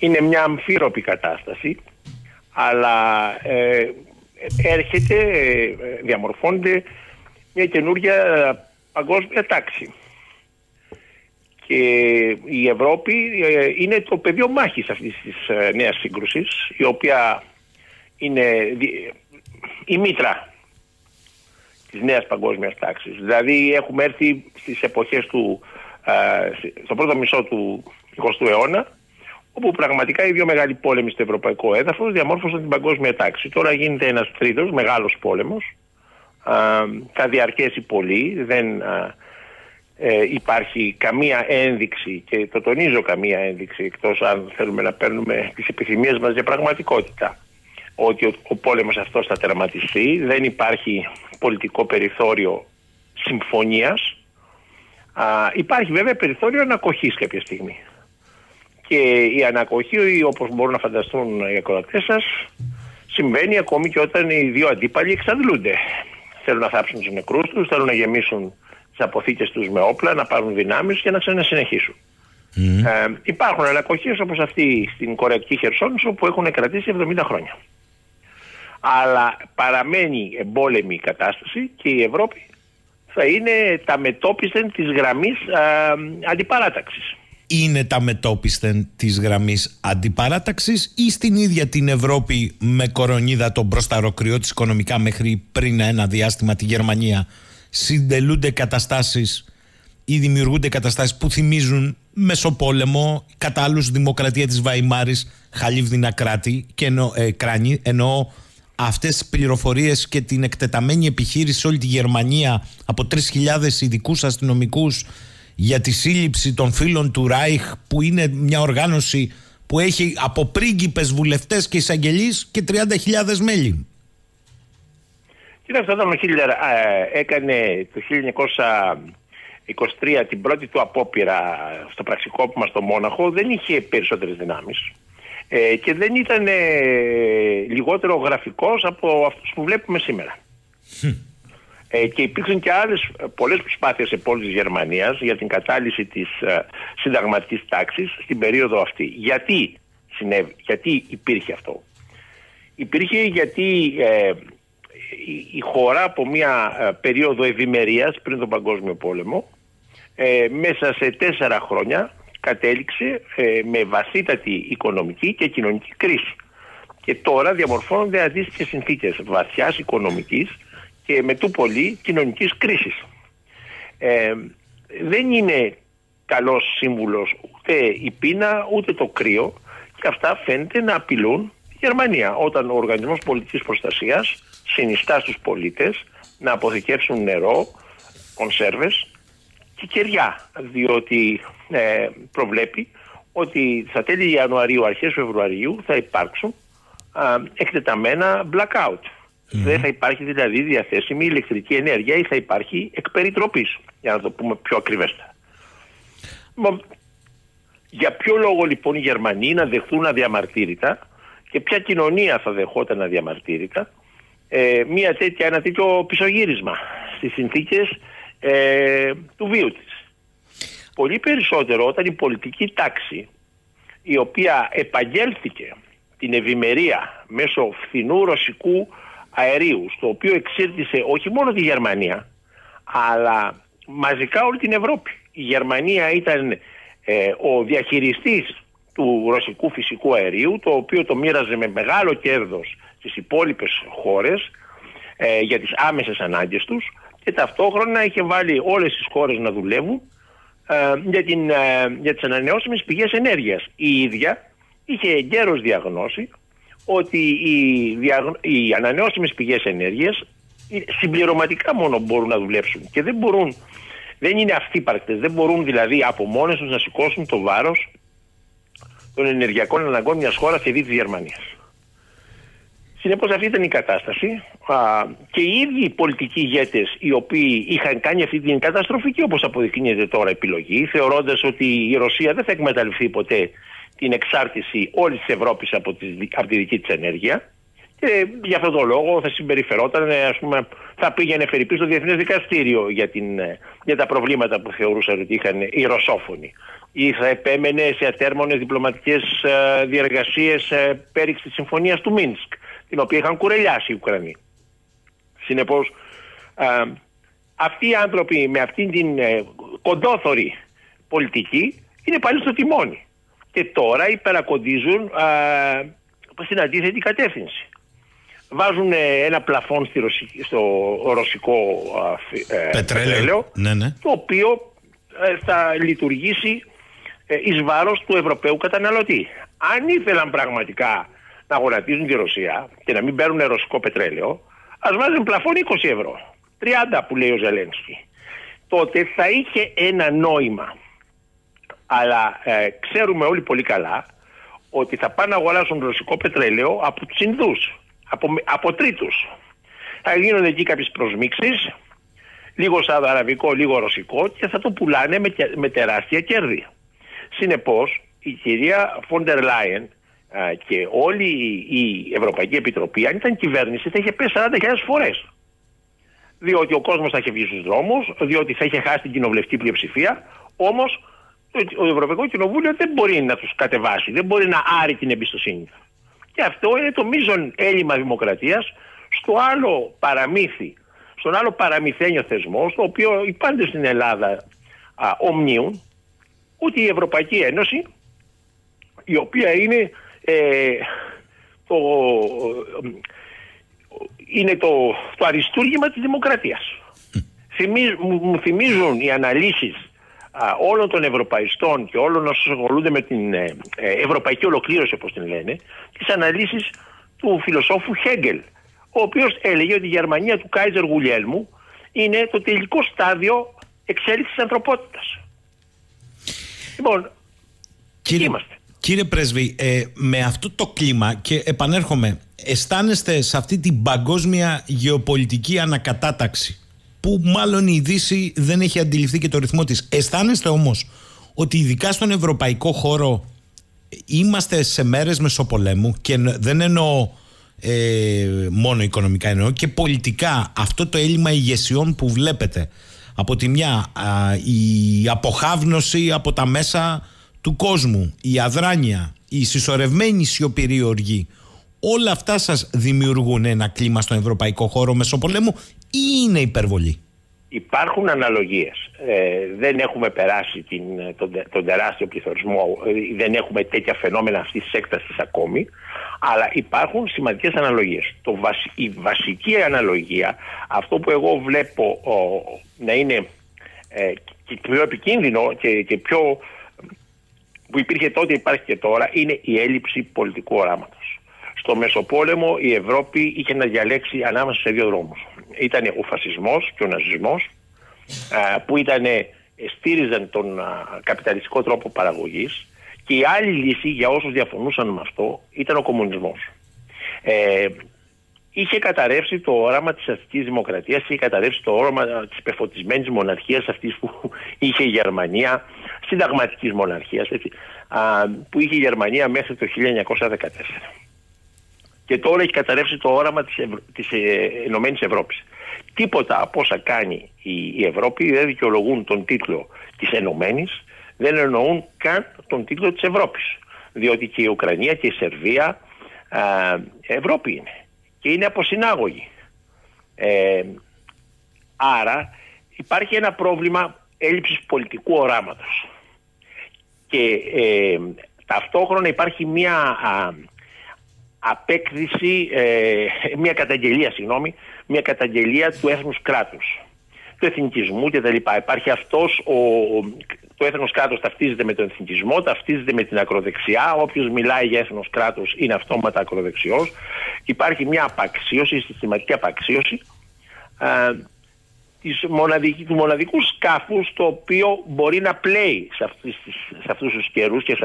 είναι μια αμφίροπη κατάσταση, αλλά διαμορφώνεται μια καινούργια παγκόσμια τάξη. Και η Ευρώπη είναι το πεδίο μάχης αυτής της νέας σύγκρουσης, η οποία είναι η μήτρα της νέας παγκόσμιας τάξης. Δηλαδή έχουμε έρθει στις εποχές στο πρώτο μισό του 20ου αιώνα, όπου πραγματικά οι δύο μεγάλοι πόλεμοι στο ευρωπαϊκό έδαφος διαμόρφωσαν την παγκόσμια τάξη. Τώρα γίνεται ένας τρίτος μεγάλος πόλεμος, θα διαρκέσει πολύ, δεν υπάρχει καμία ένδειξη, και το τονίζω καμία ένδειξη, εκτός αν θέλουμε να παίρνουμε τις επιθυμίες μας για πραγματικότητα, ότι ο πόλεμος αυτός θα τερματιστεί. Δεν υπάρχει πολιτικό περιθώριο συμφωνίας. Υπάρχει βέβαια περιθώριο ανακοχής κάποια στιγμή. Και η ανακοχή, όπως μπορούν να φανταστούν οι ακροατές σας, συμβαίνει ακόμη και όταν οι δύο αντίπαλοι εξαντλούνται. Θέλουν να θάψουν τους νεκρούς τους, θέλουν να γεμίσουν τις αποθήκες τους με όπλα, να πάρουν δυνάμεις και να ξανασυνεχίσουν. Υπάρχουν ανακοχές όπως αυτή στην Κορεατική Χερσόνησο που έχουν κρατήσει 70 χρόνια. Αλλά παραμένει εμπόλεμη η κατάσταση και η Ευρώπη θα είναι τα μετόπισθεν της γραμμής αντιπαράταξης. Είναι τα μετόπισθεν της γραμμής αντιπαράταξης ή στην ίδια την Ευρώπη με κορονίδα τον μπροσταροκριό της οικονομικά μέχρι πριν ένα διάστημα τη Γερμανία συντελούνται καταστάσεις ή δημιουργούνται καταστάσεις που θυμίζουν Μεσοπόλεμο, κατά άλλους δημοκρατία της Βαϊμάρης, χαλίβδινα κράνη, εννοώ αυτές τις πληροφορίες και την εκτεταμένη επιχείρηση σε όλη τη Γερμανία από 3.000 ειδικούς αστυνομικούς για τη σύλληψη των φίλων του Ράιχ, που είναι μια οργάνωση που έχει από πρίγκιπες, βουλευτές και εισαγγελείς και 30.000 μέλη. Κοιτάξτε, όταν ο Χίτλερ έκανε το 1923 την πρώτη του απόπειρα στο πραξικόπημα στο Μόναχο, δεν είχε περισσότερες δυνάμεις και δεν ήταν λιγότερο γραφικός από αυτούς που βλέπουμε σήμερα. Και υπήρξαν και άλλες πολλές προσπάθειες σε πόλεις της Γερμανίας για την κατάλυση της συνταγματικής τάξης στην περίοδο αυτή. Γιατί συνέβη, γιατί υπήρχε αυτό? Υπήρχε γιατί η χώρα από μια περίοδο ευημερίας πριν τον Παγκόσμιο Πόλεμο μέσα σε 4 χρόνια κατέληξε με βασίτατη οικονομική και κοινωνική κρίση. Και τώρα διαμορφώνονται αντίστοιχες συνθήκες βαθιάς οικονομικής και με του πολύ κοινωνικής κρίσης. Δεν είναι καλός σύμβουλος ούτε η πείνα ούτε το κρύο, και αυτά φαίνεται να απειλούν τη Γερμανία, όταν ο Οργανισμός Πολιτικής Προστασίας συνιστά στους πολίτες να αποθηκεύσουν νερό, κονσέρβες και κεριά, διότι προβλέπει ότι στα τέλη Ιανουαρίου, αρχές Φεβρουαρίου θα υπάρξουν εκτεταμένα blackout. Δεν θα υπάρχει δηλαδή διαθέσιμη ηλεκτρική ενέργεια ή θα υπάρχει εκ περιτροπής, για να το πούμε πιο ακριβέστερα. Για ποιο λόγο λοιπόν οι Γερμανοί να δεχθούν αδιαμαρτύρητα, και ποια κοινωνία θα δεχόταν αδιαμαρτύρητα ένα τέτοιο πισωγύρισμα στις συνθήκες του βίου της? Πολύ περισσότερο όταν η πολιτική τάξη, η οποία επαγγέλθηκε την ευημερία μέσω φθηνού ρωσικού αερίου, στο οποίο εξήρτησε όχι μόνο τη Γερμανία αλλά μαζικά όλη την Ευρώπη. Η Γερμανία ήταν ο διαχειριστής του ρωσικού φυσικού αερίου, το οποίο το μοίραζε με μεγάλο κέρδος στις υπόλοιπες χώρες για τις άμεσες ανάγκες τους, και ταυτόχρονα είχε βάλει όλες τις χώρες να δουλεύουν για τις ανανεώσιμες πηγές ενέργειας. Η ίδια είχε εγκαίρως διαγνώσει ότι οι ανανεώσιμες πηγές ενέργειας συμπληρωματικά μόνο μπορούν να δουλέψουν και δεν είναι αυτύπαρκτες, δεν μπορούν δηλαδή από μόνες τους να σηκώσουν το βάρος των ενεργειακών αναγκών μιας χώρας και δι της Γερμανίας. Συνεπώς αυτή ήταν η κατάσταση και οι ίδιοι οι πολιτικοί ηγέτες, οι οποίοι είχαν κάνει αυτή την καταστροφική, όπως αποδεικνύεται τώρα, επιλογή, θεωρώντας ότι η Ρωσία δεν θα εκμεταλλευτεί ποτέ την εξάρτηση όλης της Ευρώπης από τη δική της ενέργεια, Και για αυτόν τον λόγο θα συμπεριφερόταν, ας πούμε, θα πήγαινε φερειπή στο Διεθνές Δικαστήριο για τα προβλήματα που θεωρούσαν ότι είχαν οι ρωσόφωνοι. Ή θα επέμενε σε ατέρμονες διπλωματικές διεργασίες πέριξ της συμφωνίας του Μίνσκ, την οποία είχαν κουρελιάσει οι Ουκρανοί. Συνεπώς, αυτοί οι άνθρωποι με αυτήν την κοντόθωρη πολιτική είναι πάλι στο τιμόνι. Και τώρα υπερακοντίζουν στην αντίθετη κατεύθυνση. Βάζουν ένα πλαφόν στο ρωσικό πετρέλαιο, ναι. Το οποίο θα λειτουργήσει εις βάρος του Ευρωπαίου καταναλωτή. Αν ήθελαν πραγματικά να γονατίζουν τη Ρωσία και να μην παίρνουν ρωσικό πετρέλαιο, ας βάζουν πλαφόν 20 ευρώ, 30 που λέει ο Ζελένσκι. Τότε θα είχε ένα νόημα. Αλλά ξέρουμε όλοι πολύ καλά ότι θα πάνε να αγοράσουν ρωσικό πετρέλαιο από τους Ινδούς, από τρίτους. Θα γίνονται εκεί κάποιες προσμίξεις, λίγο σαουδαραβικό, λίγο ρωσικό, και θα το πουλάνε με τεράστια κέρδη. Συνεπώς, η κυρία Φόντερ Λάιεν και όλη η Ευρωπαϊκή Επιτροπή, αν ήταν κυβέρνηση, θα είχε πέσει 40.000 φορές. Διότι ο κόσμος θα είχε βγει στους δρόμους, διότι θα είχε χάσει την κοινοβουλευτική πλειοψηφία, όμως το Ευρωπαϊκό Κοινοβούλιο δεν μπορεί να τους κατεβάσει, δεν μπορεί να άρει την εμπιστοσύνη. Και αυτό είναι το μείζον έλλειμμα δημοκρατίας στον άλλο παραμυθένιο θεσμό, στο οποίο οι πάντες στην Ελλάδα ομνίουν ότι η Ευρωπαϊκή Ένωση, η οποία είναι το αριστούργημα της δημοκρατίας. Μου θυμίζουν οι αναλύσεις όλων των ευρωπαϊστών και όλων όσων ασχολούνται με την ευρωπαϊκή ολοκλήρωση, όπως την λένε, τις αναλύσεις του φιλοσόφου Χέγκελ, ο οποίος έλεγε ότι η Γερμανία του Κάιζερ Γουλιέλμου είναι το τελικό στάδιο εξέλιξης της ανθρωπότητας. Λοιπόν, κύριε Πρέσβη, με αυτό το κλίμα, και επανέρχομαι, αισθάνεστε σε αυτή την παγκόσμια γεωπολιτική ανακατάταξη, που μάλλον η Δύση δεν έχει αντιληφθεί και το ρυθμό της, αισθάνεστε όμως ότι ειδικά στον ευρωπαϊκό χώρο είμαστε σε μέρες μεσοπολέμου, και δεν εννοώ μόνο οικονομικά, εννοώ και πολιτικά, αυτό το έλλειμμα ηγεσιών που βλέπετε? Από τη μια η αποχάβνωση από τα μέσα του κόσμου, η αδράνεια, η συσσωρευμένη σιωπηρή οργή, όλα αυτά σας δημιουργούν ένα κλίμα στον ευρωπαϊκό χώρο μεσοπολέμου ή είναι υπερβολή? Υπάρχουν αναλογίες. Δεν έχουμε περάσει τον τεράστιο πληθωρισμό, δεν έχουμε τέτοια φαινόμενα αυτής της έκτασης ακόμη, αλλά υπάρχουν σημαντικές αναλογίες. Η βασική αναλογία, αυτό που εγώ βλέπω να είναι πιο επικίνδυνο και πιο που υπήρχε τότε, υπάρχει και τώρα, είναι η έλλειψη πολιτικού οράματος. Στο Μεσοπόλεμο η Ευρώπη είχε να διαλέξει ανάμεσα σε δύο δρόμους. Ήταν ο φασισμός και ο ναζισμός, που στήριζαν τον καπιταλιστικό τρόπο παραγωγής, και η άλλη λύση για όσους διαφωνούσαν με αυτό ήταν ο κομμουνισμός. Είχε καταρρεύσει το όραμα της αστικής δημοκρατίας, είχε καταρρεύσει το όραμα της πεφωτισμένης μοναρχίας, αυτής που είχε η Γερμανία, συνταγματικής μοναρχίας, που είχε η Γερμανία μέχρι το 1914. Και τώρα έχει καταρρεύσει το όραμα της Ενωμένης Ευρώπης. Τίποτα από όσα κάνει η Ευρώπη δεν δικαιολογούν τον τίτλο της Ενωμένης, δεν εννοούν καν τον τίτλο της Ευρώπης. Διότι και η Ουκρανία και η Σερβία Ευρώπη είναι και είναι αποσυνάγωγοι. Άρα υπάρχει ένα πρόβλημα έλλειψης πολιτικού οράματος. Και ταυτόχρονα υπάρχει μια απέκτηση, μια καταγγελία του έθνους κράτους, του εθνικισμού κτλ. Υπάρχει το έθνος κράτος ταυτίζεται με τον εθνικισμό, ταυτίζεται με την ακροδεξιά. Όποιος μιλάει για έθνος κράτος είναι αυτόματα ακροδεξιός. Υπάρχει μια απαξίωση, συστηματική απαξίωση του μοναδικού σκάφους, το οποίο μπορεί να πλέει σε αυτούς τους καιρούς και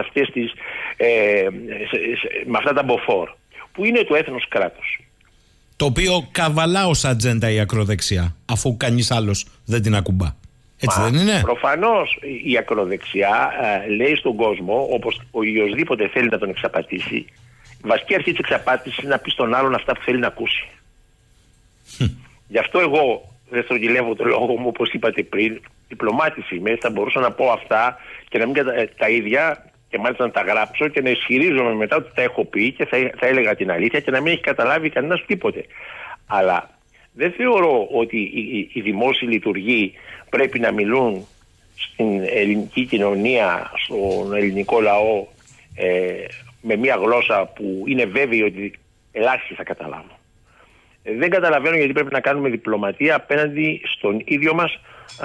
με αυτά τα μποφόρ, που είναι το έθνος κράτος. Το οποίο καβαλά ως ατζέντα η ακροδεξιά, αφού κανείς άλλος δεν την ακουμπά. Έτσι δεν είναι? Προφανώς η ακροδεξιά λέει στον κόσμο, όπως οποιοσδήποτε θέλει να τον εξαπατήσει, βασική αρχή της εξαπάτησης είναι να πει στον άλλον αυτά που θέλει να ακούσει. Γι' αυτό εγώ δεν στρογγυλεύω το λόγο μου, όπως είπατε πριν, διπλωμάτης είμαι, θα μπορούσα να πω αυτά και να μην τα ίδια, και μάλιστα να τα γράψω και να ισχυρίζομαι μετά ότι τα έχω πει και θα έλεγα την αλήθεια και να μην έχει καταλάβει κανένας τίποτε. Αλλά δεν θεωρώ ότι οι δημόσιοι λειτουργοί πρέπει να μιλούν στην ελληνική κοινωνία, στον ελληνικό λαό, με μια γλώσσα που είναι βέβαιη ότι ελάχιστοι θα καταλάβουν. Δεν καταλαβαίνω γιατί πρέπει να κάνουμε διπλωματία απέναντι στον ίδιο μας,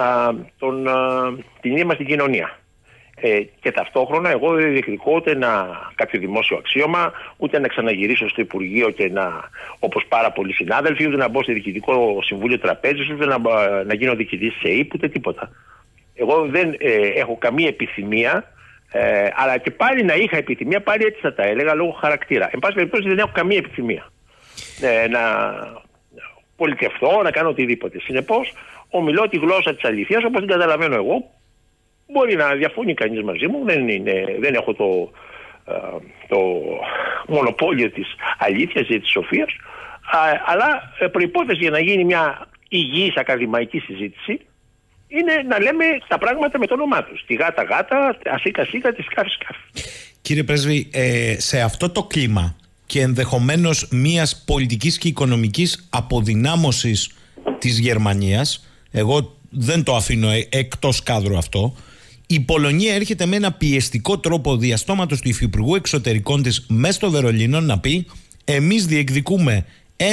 την ίδια μας την κοινωνία. Και ταυτόχρονα εγώ δεν διεκδικώ ούτε κάποιο δημόσιο αξίωμα, ούτε να ξαναγυρίσω στο Υπουργείο και όπως πάρα πολλοί συνάδελφοι, ούτε να μπω στο Διοικητικό Συμβούλιο Τραπέζης, ούτε να γίνω διοικητής σε ΕΥΠ, ούτε τίποτα. Εγώ δεν έχω καμία επιθυμία, αλλά και πάλι να είχα επιθυμία, πάλι έτσι θα τα έλεγα, λόγω χαρακτήρα. Εν πάση περιπτώσει δεν έχω καμία επιθυμία να πολιτευτώ, να κάνω οτιδήποτε. Συνεπώς, ομιλώ τη γλώσσα της αλήθειας όπως την καταλαβαίνω εγώ. Μπορεί να διαφωνεί κανείς μαζί μου, δεν έχω το μονοπόλιο της αλήθειας ή της σοφίας, αλλά προϋπόθεση για να γίνει μια υγιής ακαδημαϊκή συζήτηση είναι να λέμε τα πράγματα με το όνομά τους. Τη γάτα γάτα, ασίκα σίκα, τη σκάφη σκάφη. Κύριε Πρέσβη, σε αυτό το κλίμα και ενδεχομένως μιας πολιτικής και οικονομικής αποδυνάμωσης της Γερμανίας, εγώ δεν το αφήνω εκτός κάδρου αυτό, η Πολωνία έρχεται με ένα πιεστικό τρόπο διαστόματος του Υφυπουργού Εξωτερικών της μέσα στο Βερολίνο να πει: εμείς διεκδικούμε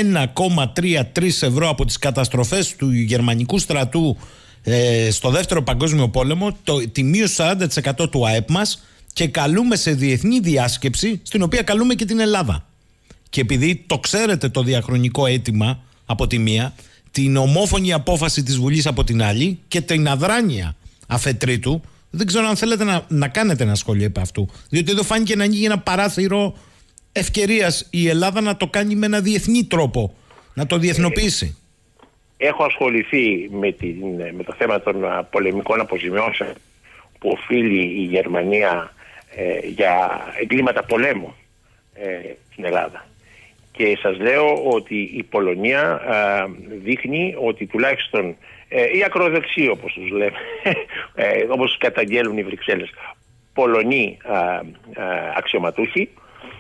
1,33 ευρώ από τις καταστροφές του γερμανικού στρατού στο Δεύτερο Παγκόσμιο Πόλεμο, τη μείωση 40% του ΑΕΠ μας, και καλούμε σε διεθνή διάσκεψη, στην οποία καλούμε και την Ελλάδα. Και επειδή το ξέρετε το διαχρονικό αίτημα από τη μία, την ομόφωνη απόφαση της Βουλής από την άλλη και την αδράνεια αφετρίτου, δεν ξέρω αν θέλετε να κάνετε ένα σχόλιο επ' αυτού. Διότι εδώ φάνηκε να ανοίγει ένα παράθυρο ευκαιρίας η Ελλάδα να το κάνει με ένα διεθνή τρόπο, να το διεθνοποιήσει. Έχω ασχοληθεί με το θέμα των πολεμικών αποζημιώσεων που οφείλει η Γερμανία για εγκλήματα πολέμου στην Ελλάδα. Και σας λέω ότι η Πολωνία δείχνει ότι τουλάχιστον οι ακροδεξιοί, όπως τους λέμε, όπως καταγγέλουν οι Βρυξέλλες, Πολωνοί αξιωματούχοι,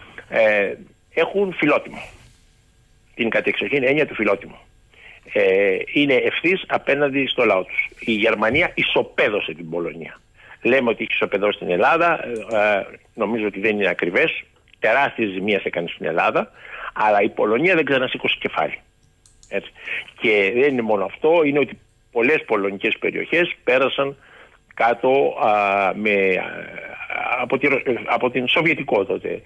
έχουν φιλότιμο. Την κατεξοχήν έννοια του φιλότιμου. Είναι ευθύς απέναντι στο λαό τους. Η Γερμανία ισοπαίδωσε την Πολωνία. Λέμε ότι έχει ισοπαιδώσει την Ελλάδα, νομίζω ότι δεν είναι ακριβές. Τεράστιες ζημίες έκανε στην Ελλάδα, αλλά η Πολωνία δεν ξανασήκωσε κεφάλι. Έτσι. Και δεν είναι μόνο αυτό, είναι ότι πολλές πολωνικές περιοχές πέρασαν κάτω από την Σοβιετικό τότε.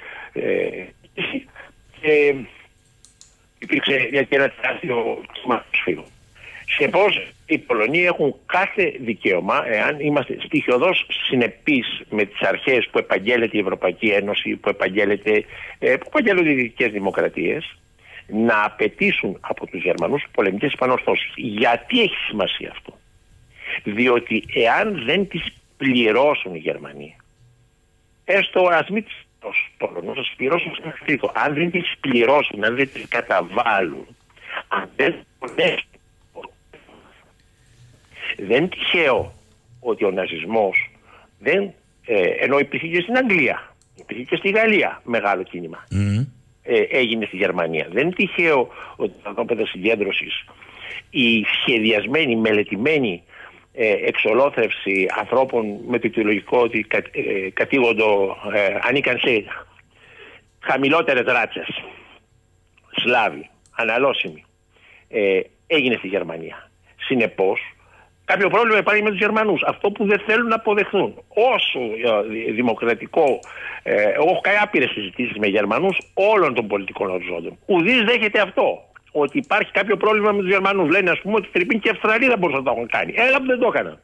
Και υπήρξε ένα τεράστιο κύμα προσφύγων. Συνεπώς, οι Πολωνοί έχουν κάθε δικαίωμα, εάν είμαστε στοιχειοδός συνεπείς με τις αρχές που επαγγέλλεται η Ευρωπαϊκή Ένωση, που επαγγέλλονται οι δυτικές δημοκρατίες, να απαιτήσουν από τους Γερμανούς πολεμικές επανορθώσεις. Γιατί έχει σημασία αυτό? Διότι εάν δεν τις πληρώσουν οι Γερμανοί, έστω ας μην τις Πολωνούς, ας πληρώσουν ένα τρίτο. Αν δεν τις πληρώσουν, αν δεν τις καταβάλουν, αν δεν πονέσουν, δεν τυχαίο ότι ο ναζισμός ενώ υπήρχε και στην Αγγλία, υπήρχε και στη Γαλλία μεγάλο κίνημα, έγινε στη Γερμανία. Δεν είναι τυχαίο ότι τα τόπεδα συγκέντρωσης, η σχεδιασμένη, μελετημένη εξολόθρευση ανθρώπων με το ιδεολογικό ότι κατήγοντο ανήκαν σε χαμηλότερες ράτσες, Σλάβοι, αναλώσιμοι, έγινε στη Γερμανία. Συνεπώς, κάποιο πρόβλημα υπάρχει με τους Γερμανούς. Αυτό που δεν θέλουν να αποδεχθούν. Όσο δημοκρατικό, εγώ έχω κάνει άπειρες συζητήσεις με Γερμανούς όλων των πολιτικών οριζόντων. Ουδής δέχεται αυτό. Ότι υπάρχει κάποιο πρόβλημα με τους Γερμανούς. Λένε, ας πούμε, ότι Φιρπίν και Αυστραλία δεν μπορούσαν να το έχουν κάνει. Έλα που δεν το έκαναν.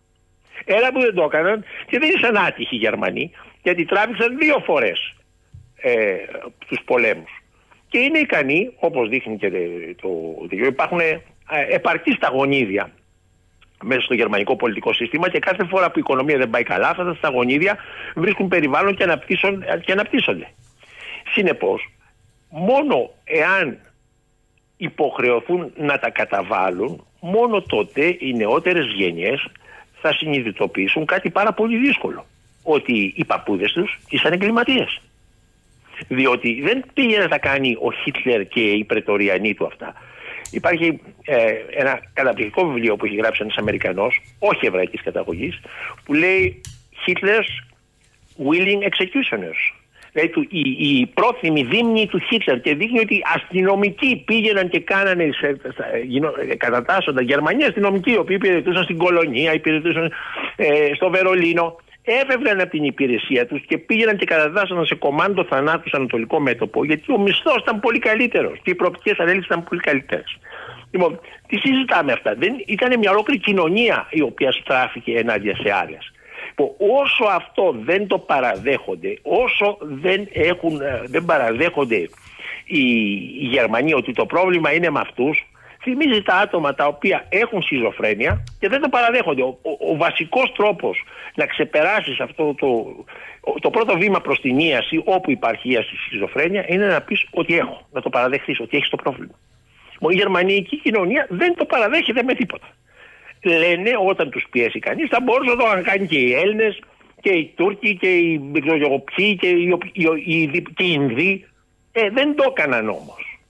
Και δεν ήσαν άτυχοι οι Γερμανοί, γιατί τράβηξαν 2 φορές τους πολέμους. Και είναι ικανοί, όπως δείχνει και υπάρχουν επαρκή σταγονίδια μέσα στο γερμανικό πολιτικό σύστημα, και κάθε φορά που η οικονομία δεν πάει καλά, αυτά τα σταγονίδια βρίσκουν περιβάλλον και αναπτύσσονται. Συνεπώς, μόνο εάν υποχρεωθούν να τα καταβάλουν, μόνο τότε οι νεότερες γενιές θα συνειδητοποιήσουν κάτι πάρα πολύ δύσκολο. Ότι οι παππούδες τους ήσαν εγκληματίες. Διότι δεν πήγε να τα κάνει ο Χίτλερ και οι πρετοριανοί του αυτά. Υπάρχει ένα καταπληκτικό βιβλίο που έχει γράψει ένας Αμερικανός, όχι εβραϊκής καταγωγής, που λέει Hitler's willing executioners. Δηλαδή οι πρόθυμοι δίμνοι του Χίτλερ, και δείχνει ότι αστυνομικοί πήγαιναν και κάνανε, κατατάσσονταν Γερμανοί αστυνομικοί, οι οποίοι υπηρετούσαν στην Κολονία, υπηρετούσαν στο Βερολίνο, έφευγαν από την υπηρεσία τους και πήγαιναν και κατατάσσονταν σε κομμάντο θανάτου στο Ανατολικό Μέτωπο, γιατί ο μισθός ήταν πολύ καλύτερος και οι προοπτικές ανέλυξης ήταν πολύ καλύτερες. Λοιπόν, τι συζητάμε αυτά? Ήταν μια ολόκληρη κοινωνία η οποία στράφηκε ενάντια σε άλλες. Όσο αυτό δεν το παραδέχονται, όσο δεν παραδέχονται οι Γερμανοί ότι το πρόβλημα είναι με αυτούς, θυμίζει τα άτομα τα οποία έχουν σχιζοφρένεια και δεν το παραδέχονται. Ο βασικός τρόπος να ξεπεράσεις αυτό το πρώτο βήμα προς την ίαση, όπου υπάρχει ίαση στη σχιζοφρένεια, είναι να πεις ότι έχω, να το παραδεχθείς ότι έχεις το πρόβλημα. Η γερμανική κοινωνία δεν το παραδέχεται με τίποτα. Λένε όταν τους πιέσει κανείς θα μπορούσε να το κάνει και οι Έλληνες και οι Τούρκοι και οι Μεξογειοπιοί και οι Ινδοί. Δεν το έκαναν όμως.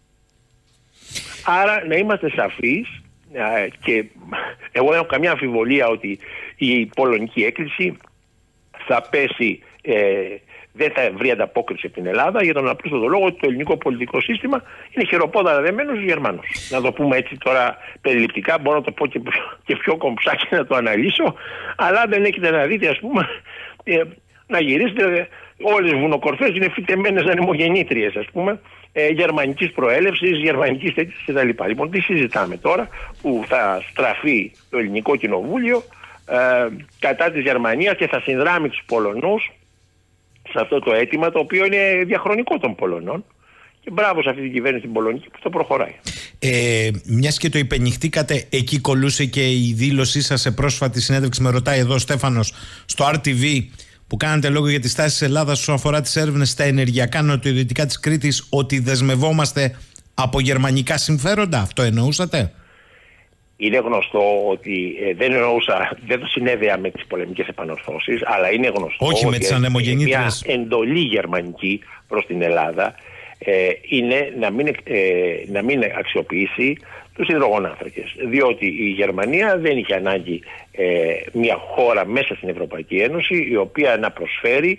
Άρα να είμαστε σαφείς, και εγώ δεν έχω καμιά αμφιβολία ότι η πολωνική έκκληση θα πέσει, δεν θα βρει ανταπόκριση από την Ελλάδα, για τον απλούστατο λόγο ότι το ελληνικό πολιτικό σύστημα είναι χειροπόδαρα δεμένο στους Γερμανούς. Να το πούμε έτσι τώρα περιληπτικά, μπορώ να το πω και πιο κομψάκι να το αναλύσω, αλλά δεν έχετε να δείτε, ας πούμε, να γυρίσετε, όλες οι βουνοκορφές είναι φυτεμένες ανεμογεννήτριες, ας πούμε, γερμανικής προέλευσης, γερμανικής τέτοιας κτλ. Λοιπόν, τι συζητάμε τώρα που θα στραφεί το ελληνικό κοινοβούλιο κατά της Γερμανίας και θα συνδράμει τους Πολωνούς σε αυτό το αίτημα, το οποίο είναι διαχρονικό των Πολωνών, και μπράβο σε αυτή την κυβέρνηση την πολωνική που το προχωράει. Μιας και το υπενηχτήκατε, εκεί κολούσε και η δήλωσή σας σε πρόσφατη συνέντευξη, με ρωτάει εδώ ο Στέφανος, στο RTV, που κάνατε λόγο για τη στάση της Ελλάδας όσον αφορά τις έρευνες στα ενεργειακά νοτιοδυτικά της Κρήτης, ότι δεσμευόμαστε από γερμανικά συμφέροντα. Αυτό εννοούσατε? Είναι γνωστό ότι δεν το συνέδεα με τις πολεμικές επανορθώσεις, αλλά είναι γνωστό ότι μια εντολή γερμανική προς την Ελλάδα είναι να μην αξιοποιήσει τους υδρογονάνθρακες. Διότι η Γερμανία δεν είχε ανάγκη μια χώρα μέσα στην Ευρωπαϊκή Ένωση η οποία να προσφέρει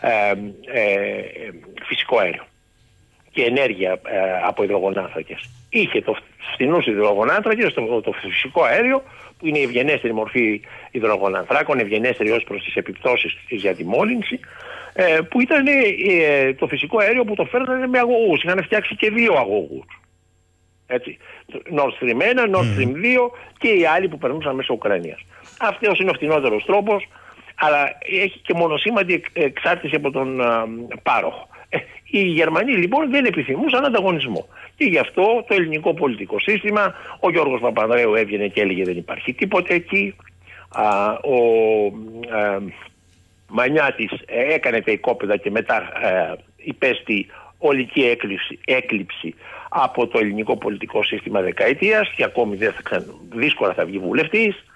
φυσικό αέριο και ενέργεια από υδρογονάνθρακες. Είχε το φθηνούς υδρογονάνθρακες, το φυσικό αέριο, που είναι η ευγενέστερη μορφή υδρογονανθράκων, ευγενέστερη ως προς τις επιπτώσεις για τη μόλυνση, που ήταν το φυσικό αέριο που το φέρνανε με αγωγούς. Είχαν φτιάξει και 2 αγωγούς. Έτσι. Nord Stream 1, Nord Stream 2 και οι άλλοι που περνούσαν μέσω Ουκρανίας. Αυτός είναι ο φθηνότερος τρόπος, αλλά έχει και μονοσήμαντη εξάρτηση από τον πάροχο. Οι Γερμανοί λοιπόν δεν επιθυμούσαν ανταγωνισμό. Και γι' αυτό το ελληνικό πολιτικό σύστημα, ο Γιώργος Παπανδρέου έβγαινε και έλεγε δεν υπάρχει τίποτε εκεί. Ο Μανιάτης έκανε τα οικόπεδα και μετά υπέστη ολική έκλειψη από το ελληνικό πολιτικό σύστημα δεκαετίας και ακόμη δύσκολα θα βγει βουλευτής.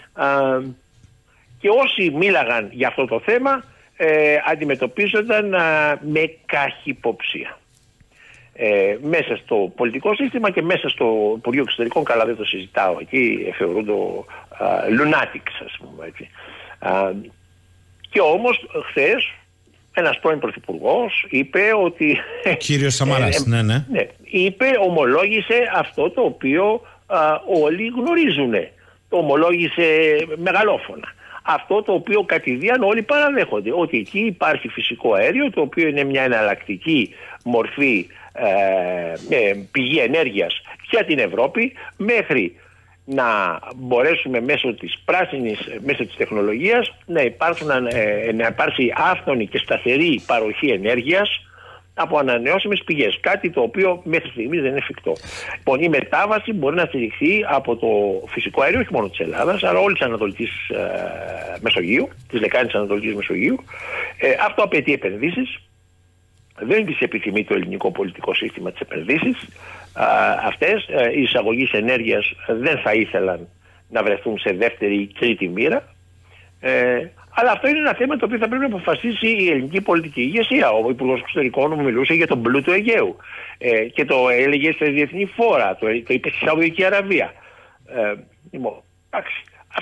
Και όσοι μίλαγαν για αυτό το θέμα αντιμετωπίζονταν με καχυποψία. Μέσα στο πολιτικό σύστημα και μέσα στο Υπουργείο Εξωτερικών, καλά δεν το συζητάω, εκεί θεωρούνται lunatics, ας πούμε έτσι. Και όμως χθες ένας πρώην πρωθυπουργός είπε ότι... Κύριος Σαμαράς, ναι, ομολόγησε αυτό το οποίο όλοι γνωρίζουν. Το ομολόγησε μεγαλόφωνα. Αυτό το οποίο κατηδίαν όλοι παραδέχονται, ότι εκεί υπάρχει φυσικό αέριο, το οποίο είναι μια εναλλακτική μορφή πηγή ενέργειας για την Ευρώπη, μέχρι να μπορέσουμε μέσω της τεχνολογίας να υπάρξει άφθονη και σταθερή παροχή ενέργειας από ανανεώσιμες πηγές. Κάτι το οποίο μέχρι στιγμής δεν είναι εφικτό. Λοιπόν, η μετάβαση μπορεί να στηριχθεί από το φυσικό αέριο, όχι μόνο της Ελλάδας, αλλά όλης της Ανατολικής Μεσογείου, της λεκάνης της Ανατολικής Μεσογείου. Αυτό απαιτεί επενδύσεις. δεν τις επιθυμεί το ελληνικό πολιτικό σύστημα τις επενδύσεις αυτές. Οι εισαγωγείς ενέργειας δεν θα ήθελαν να βρεθούν σε δεύτερη ή τρίτη μοίρα. Αλλά αυτό είναι ένα θέμα το οποίο θα πρέπει να αποφασίσει η ελληνική πολιτική ηγεσία. Ο Υπουργός Εξωτερικών μου μιλούσε για τον πλούτο Αιγαίου και το έλεγε σε διεθνή φόρα, το είπε στη Σαουδική Αραβία. Εντάξει,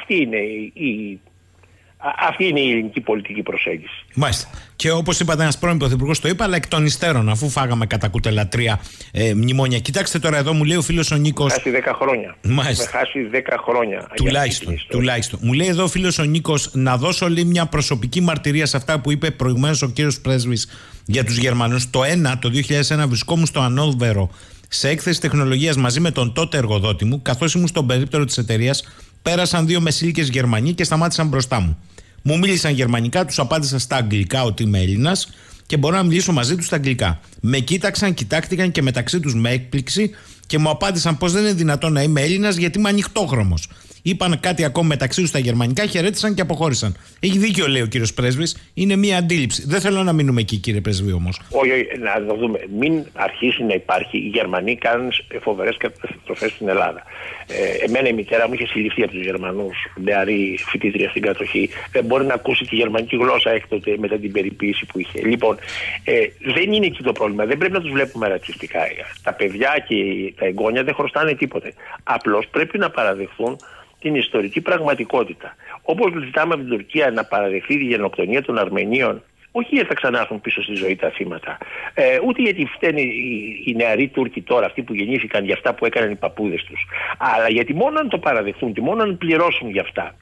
αυτή είναι η ελληνική πολιτική προσέγγιση. Μάλιστα. Και όπως είπατε, ένας πρώην πρωθυπουργός το είπε, αλλά εκ των υστέρων, αφού φάγαμε κατά κουτέλα 3 μνημόνια. Κοιτάξτε τώρα, εδώ μου λέει ο φίλος ο Νίκος. Χάσει 10 χρόνια. Μάλιστα. Χάσει 10 χρόνια. Τουλάχιστον. Μου λέει εδώ ο φίλος ο Νίκος να δώσω λέει μια προσωπική μαρτυρία σε αυτά που είπε προηγουμένως ο κύριος Πρέσβης για τους Γερμανούς. Το 2001 βρισκόμουν στο Ανόβερο σε έκθεση τεχνολογίας μαζί με τον τότε εργοδότη μου, καθώς ήμουν στον περίπτερο της εταιρείας. Πέρασαν 2 μεσήλικες Γερμανοί και σταμάτησαν μπροστά μου. Μου μίλησαν γερμανικά, τους απάντησα στα αγγλικά ότι είμαι Έλληνας και μπορώ να μιλήσω μαζί τους στα αγγλικά. Με κοίταξαν, κοιτάχτηκαν και μεταξύ τους με έκπληξη και μου απάντησαν πως δεν είναι δυνατόν να είμαι Έλληνας γιατί είμαι ανοιχτόχρωμος. Είπαν κάτι ακόμα μεταξύ τους στα γερμανικά, χαιρέτησαν και αποχώρησαν. Έχει δίκιο, λέει ο κύριος Πρέσβης, είναι μία αντίληψη. Δεν θέλω να μείνουμε εκεί, κύριε Πρέσβη, όμως. Όχι, να το δούμε. Μην αρχίσει να υπάρχει. Οι Γερμανοί κάνουν φοβερές καταστροφές στην Ελλάδα. Εμένα η μητέρα μου είχε συλληφθεί από τους Γερμανούς, νεαρή φοιτήτρια στην κατοχή. Δεν μπορεί να ακούσει τη γερμανική γλώσσα έκτοτε μετά την περιποίηση που είχε. Λοιπόν, δεν είναι εκεί το πρόβλημα. Δεν πρέπει να τους βλέπουμε ρατσιστικά. Τα παιδιά και τα εγγόνια δεν χρωστάνε τίποτε. Απλώς πρέπει να παραδεχθούν την ιστορική πραγματικότητα. Όπως ζητάμε από την Τουρκία να παραδεχθεί τη γενοκτονία των Αρμενίων, όχι γιατί θα ξανάρθουν πίσω στη ζωή τα θύματα, ούτε γιατί φταίνουν οι νεαροί Τούρκοι τώρα, αυτοί που γεννήθηκαν για αυτά που έκαναν οι παππούδες τους, αλλά γιατί μόνο αν το παραδεχθούν και μόνο αν πληρώσουν για αυτά,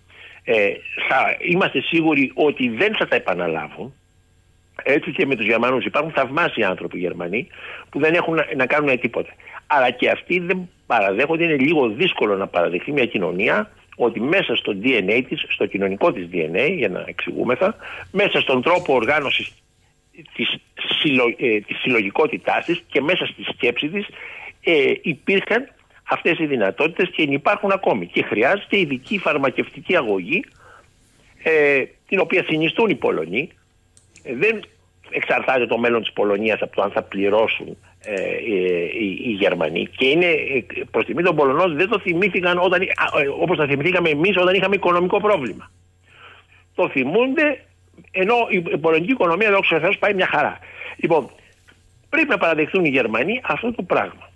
θα είμαστε σίγουροι ότι δεν θα τα επαναλάβουν. Έτσι και με τους Γερμανούς. Υπάρχουν θαυμάσιοι άνθρωποι Γερμανοί που δεν έχουν να κάνουν τίποτα. Αλλά και αυτοί δεν παραδέχονται, είναι λίγο δύσκολο να παραδεχθεί μια κοινωνία ότι μέσα στο DNA της, στο κοινωνικό της DNA, για να εξηγούμεθα, μέσα στον τρόπο οργάνωσης της συλλογικότητάς της και μέσα στη σκέψη της υπήρχαν αυτές οι δυνατότητες και υπάρχουν ακόμη. Και χρειάζεται ειδική φαρμακευτική αγωγή, την οποία συνιστούν οι Πολωνοί. Δεν εξαρτάται το μέλλον της Πολωνίας από το αν θα πληρώσουν οι Γερμανοί, και είναι προς τιμή των Πολωνών, δεν το θυμήθηκαν όπως τα θυμηθήκαμε εμείς όταν είχαμε οικονομικό πρόβλημα. Το θυμούνται, ενώ η πολωνική οικονομία, δόξα τω Θεώ, πάει μια χαρά. Λοιπόν, πρέπει να παραδεχθούν οι Γερμανοί αυτό το πράγμα.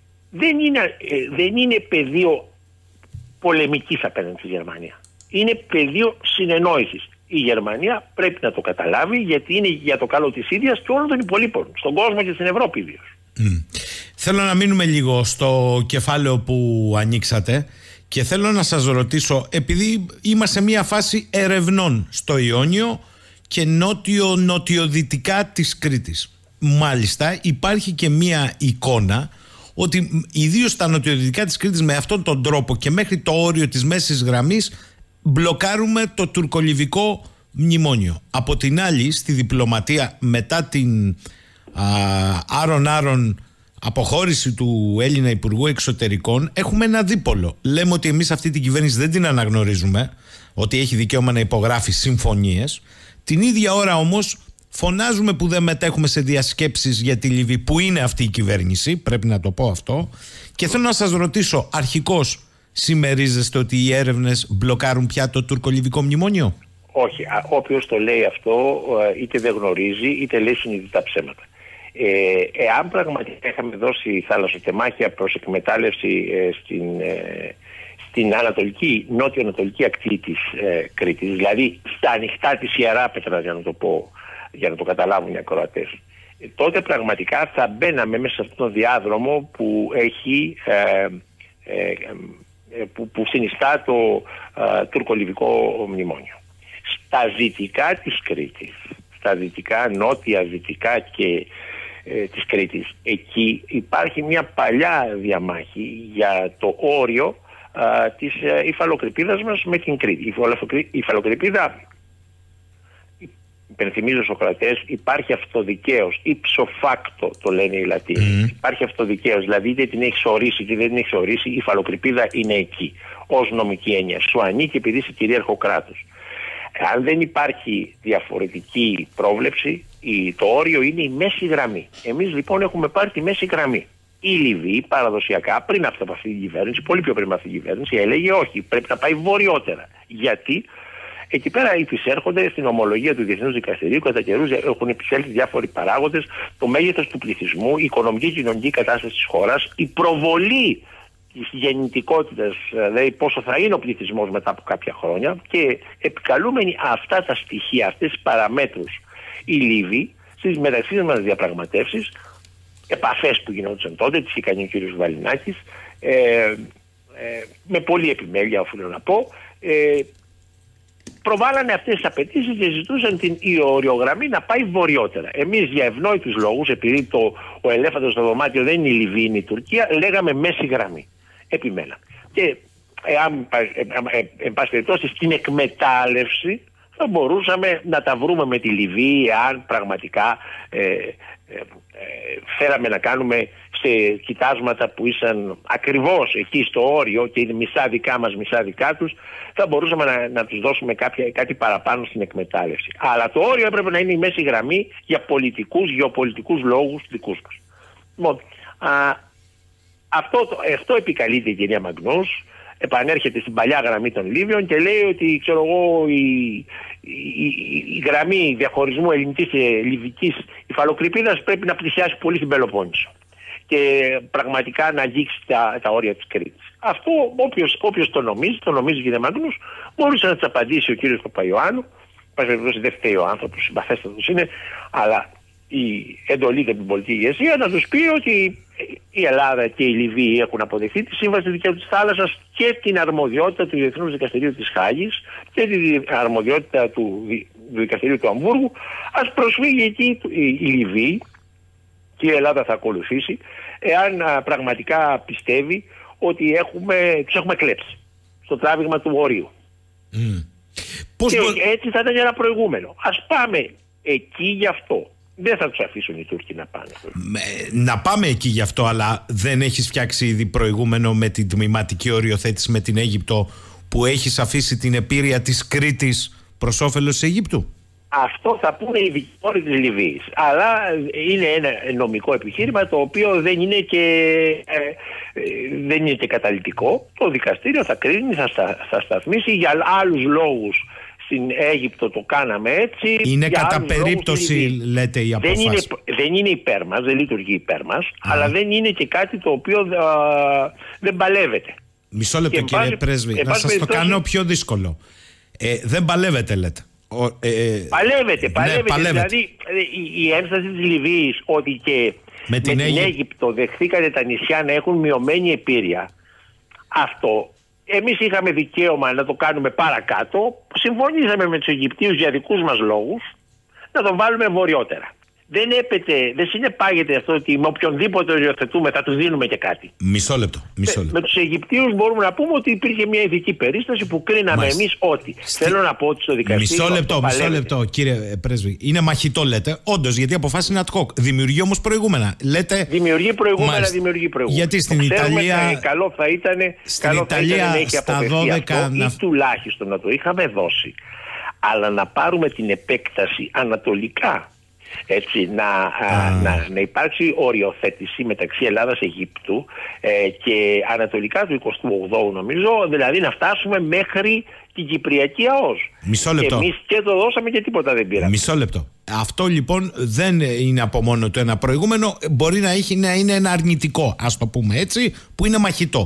Δεν είναι πεδίο πολεμικής απέναντι στη Γερμανία. Είναι πεδίο συνεννόησης. Η Γερμανία πρέπει να το καταλάβει, γιατί είναι για το καλό της ίδιας και όλων των υπολείπων, στον κόσμο και στην Ευρώπη ιδίως. Θέλω να μείνουμε λίγο στο κεφάλαιο που ανοίξατε και θέλω να σας ρωτήσω, επειδή είμαστε σε μια φάση ερευνών στο Ιόνιο και νοτιοδυτικά της Κρήτης. Μάλιστα υπάρχει και μια εικόνα ότι ιδίως στα νοτιοδυτικά της Κρήτης με αυτόν τον τρόπο και μέχρι το όριο της μέσης γραμμής μπλοκάρουμε το τουρκολιβικό μνημόνιο. Από την άλλη, στη διπλωματία, μετά την άρον αποχώρηση του Έλληνα Υπουργού Εξωτερικών, έχουμε ένα δίπολο. Λέμε ότι εμείς αυτή την κυβέρνηση δεν την αναγνωρίζουμε, ότι έχει δικαίωμα να υπογράφει συμφωνίες. Την ίδια ώρα όμως φωνάζουμε που δεν μετέχουμε σε διασκέψεις για τη Λιβύη, που είναι αυτή η κυβέρνηση, πρέπει να το πω αυτό. Και θέλω να σας ρωτήσω, αρχικώς, συμμερίζεστε ότι οι έρευνες μπλοκάρουν πια το τουρκολιβικό μνημόνιο? Όχι. Όποιος το λέει αυτό είτε δεν γνωρίζει είτε λέει συνειδητά ψέματα. Εάν πραγματικά είχαμε δώσει θαλασσοτεμάχια προς εκμετάλλευση στην νότιο-ανατολική ακτή της Κρήτης, δηλαδή στα ανοιχτά της Ιεράπετρας, για να το καταλάβουν οι ακροατές, τότε πραγματικά θα μπαίναμε μέσα σε αυτόν τον διάδρομο που έχει που συνιστά το τουρκολιβικό μνημόνιο. Στα δυτικά της Κρήτης, στα δυτικά, νότια, δυτικά και της Κρήτης, εκεί υπάρχει μια παλιά διαμάχη για το όριο της υφαλοκρηπίδας μας με την Κρήτη. Η υφαλοκρηπίδα, υπενθυμίζω στους Σοκρατές, υπάρχει αυτοδικαίως, ipso facto το λένε οι Λατίνοι. Υπάρχει αυτοδικαίως, δηλαδή είτε την έχεις ορίσει είτε δεν την έχεις ορίσει, η υφαλοκρηπίδα είναι εκεί ως νομική έννοια. Σου ανήκει επειδή είσαι κυρίαρχο κράτος. Αν δεν υπάρχει διαφορετική πρόβλεψη, Το όριο είναι η μέση γραμμή. Εμείς λοιπόν έχουμε πάρει τη μέση γραμμή. Η Λιβύη παραδοσιακά, πριν από αυτή την κυβέρνηση, πολύ πιο πριν από αυτή την κυβέρνηση, έλεγε όχι, πρέπει να πάει βορειότερα. Γιατί εκεί πέρα υπησέρχονται στην ομολογία του Διεθνούς Δικαστηρίου, κατά καιρούς έχουν επισέλθει διάφοροι παράγοντες, το μέγεθος του πληθυσμού, η οικονομική και κοινωνική κατάσταση της χώρας, η προβολή της γεννητικότητας, δηλαδή πόσο θα είναι ο πληθυσμός μετά από κάποια χρόνια, και επικαλούμενοι αυτά τα στοιχεία, αυτές τις παραμέτρους, η Λιβύη στις μεταξύ μας διαπραγματεύσεις, επαφές που γινόντουσαν τότε, τις είχε κάνει ο κ. Βαλινάκης, με πολλή επιμέλεια οφείλω να πω, προβάλλανε αυτές τις απαιτήσεις και ζητούσαν η οριογραμμή να πάει βορειότερα. Εμείς για ευνόητους λόγους, επειδή ο ελέφαντος στο δωμάτιο δεν είναι η Λιβύη, είναι η Τουρκία, λέγαμε μέση γραμμή. Επιμέναμε. Και εν πάση περιπτώσει στην εκμετάλλευση θα μπορούσαμε να τα βρούμε με τη Λιβύη, αν πραγματικά θέλαμε να κάνουμε σε κοιτάσματα που ήσαν ακριβώς εκεί στο όριο και είναι μισά δικά μας, μισά δικά τους, θα μπορούσαμε να τους δώσουμε κάτι παραπάνω στην εκμετάλλευση. Αλλά το όριο έπρεπε να είναι η μέση γραμμή για πολιτικούς, γεωπολιτικούς λόγους δικούς μας. Λοιπόν, αυτό επικαλείται η κυρία Μαγνούς, επανέρχεται στην παλιά γραμμή των Λίβιων και λέει ότι, ξέρω εγώ, η γραμμή διαχωρισμού ελληνικής και λιβικής υφαλοκρηπίδας πρέπει να πλησιάσει πολύ στην Πελοπόννησο και πραγματικά να αγγίξει τα όρια της Κρήτης. Αυτό όποιος το νομίζει κύριε Μαγνούς, μπορούσε να της απαντήσει ο κύριος Παπαϊωάννου. Δεν φταίει ο άνθρωπος, συμπαθέστατος είναι, αλλά η εντολή για την πολιτική ηγεσία να τους πει ότι η Ελλάδα και η Λιβύη έχουν αποδεχθεί τη Σύμβαση του Δικαίου της Θάλασσας και την αρμοδιότητα του Διεθνούς Δικαστηρίου της Χάγης και την αρμοδιότητα του Δικαστηρίου του Αμβούργου. Ας προσφύγει εκεί η Λιβύη και η Ελλάδα θα ακολουθήσει, εάν πραγματικά πιστεύει ότι τους έχουμε κλέψει στο τράβηγμα του ορίου. Και έτσι θα ήταν ένα προηγούμενο. Ας πάμε εκεί γι' αυτό. Δεν θα τους αφήσουν οι Τούρκοι να πάνε. Να πάμε εκεί γι' αυτό, αλλά δεν έχεις φτιάξει ήδη προηγούμενο με την τμηματική οριοθέτηση με την Αίγυπτο, που έχεις αφήσει την επίρρεια της Κρήτης προς όφελος της Αιγύπτου? Αυτό θα πούνε οι δικηγόροι της Λιβύης. Αλλά είναι ένα νομικό επιχείρημα το οποίο δεν είναι και καταλυτικό. Το δικαστήριο θα κρίνει, θα σταθμίσει. Για άλλους λόγους στην Αίγυπτο το κάναμε έτσι. Είναι κατά περίπτωση, λέτε, η απόφαση. Δεν είναι υπέρ μας, δεν λειτουργεί υπέρ μας, αλλά δεν είναι και κάτι το οποίο δεν παλεύεται. Μισό λεπτό, κύριε Πρέσβη, να σας το κάνω πιο δύσκολο. Δεν παλεύεται, λέτε. Παλεύεται. Δηλαδή η ένσταση της Λιβύης ότι και με την Αίγυπτο δεχθήκατε τα νησιά να έχουν μειωμένη επίρρεια, αυτό εμείς είχαμε δικαίωμα να το κάνουμε παρακάτω. Συμφωνήσαμε με τους Αιγυπτίους για δικούς μας λόγους να το βάλουμε βορειότερα. Δεν συνεπάγεται αυτό ότι με οποιονδήποτε οριοθετούμε θα τους δίνουμε και κάτι. Μισό λεπτό. Με τους Αιγυπτίους μπορούμε να πούμε ότι υπήρχε μια ειδική περίσταση που κρίναμε εμείς ότι. Θέλω να πω ότι στο δικαστήριο. Μισό λεπτό, κύριε Πρέσβη. Είναι μαχητό, λέτε. Όντως, γιατί η αποφάση είναι ad hoc. Δημιουργεί όμως προηγούμενα. Δημιουργεί προηγούμενα. Γιατί στην Ιταλία. Καλό θα ήταν να έχει αποφευθεί αυτό ή τουλάχιστον να το είχαμε δώσει. Αλλά να πάρουμε την επέκταση ανατολικά. Έτσι, να υπάρξει οριοθέτηση μεταξύ Ελλάδας και Αιγύπτου και ανατολικά του 28ου νομίζω, δηλαδή να φτάσουμε μέχρι την Κυπριακή ΑΟΣ. Μισό λεπτό. Εμείς και το δώσαμε και τίποτα δεν πήραμε. Μισό λεπτό. Αυτό λοιπόν δεν είναι από μόνο το ένα προηγούμενο, μπορεί να είναι ένα αρνητικό, ας το πούμε έτσι, που είναι μαχητό.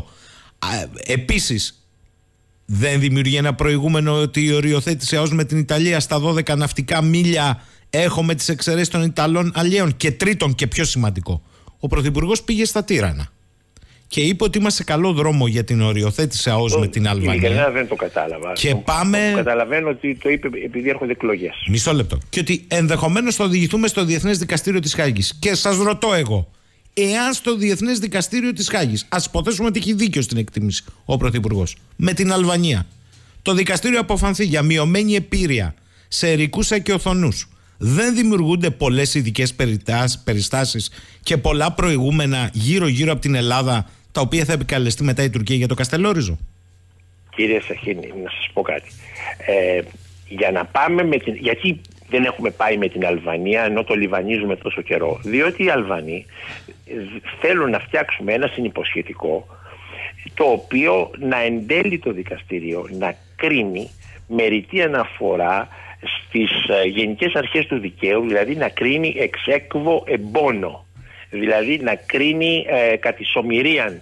Επίσης, δεν δημιουργεί ένα προηγούμενο ότι η οριοθέτηση ΑΟΣ με την Ιταλία στα 12 ναυτικά μίλια έχουμε τις εξαιρέσεις των Ιταλών αλλιέων? Και τρίτον και πιο σημαντικό, ο Πρωθυπουργός πήγε στα Τύρανα και είπε ότι είμαστε σε καλό δρόμο για την οριοθέτηση ΑΟΣ με την Αλβανία. Δεν το κατάλαβα. Και πάμε. Καταλαβαίνω ότι το είπε επειδή έρχονται εκλογές. Μισό λεπτό. Και ότι ενδεχομένως θα οδηγηθούμε στο Διεθνές Δικαστήριο της Χάγης. Και σας ρωτώ εγώ, εάν στο Διεθνές Δικαστήριο της Χάγης, ας υποθέσουμε ότι έχει δίκιο στην εκτίμηση ο Πρωθυπουργός, με την Αλβανία, το δικαστήριο αποφανθεί για μειωμένη επίρρεια σε ερικούς ακιοθονούς, δεν δημιουργούνται πολλές ειδικές περιστάσεις και πολλά προηγούμενα γύρω-γύρω από την Ελλάδα, τα οποία θα επικαλεστεί μετά η Τουρκία για το Καστελόριζο? Κύριε Σαχίνη, να σας πω κάτι. Για να πάμε γιατί δεν έχουμε πάει με την Αλβανία ενώ το λιβανίζουμε τόσο καιρό? Διότι οι Αλβανοί θέλουν να φτιάξουμε ένα συνυποσχετικό το οποίο να εντέλει το δικαστήριο να κρίνει με ρητή αναφορά στις γενικές αρχές του δικαίου, δηλαδή να κρίνει εξ έκβο εμπόνο, δηλαδή να κρίνει κατ' ισομηρίαν,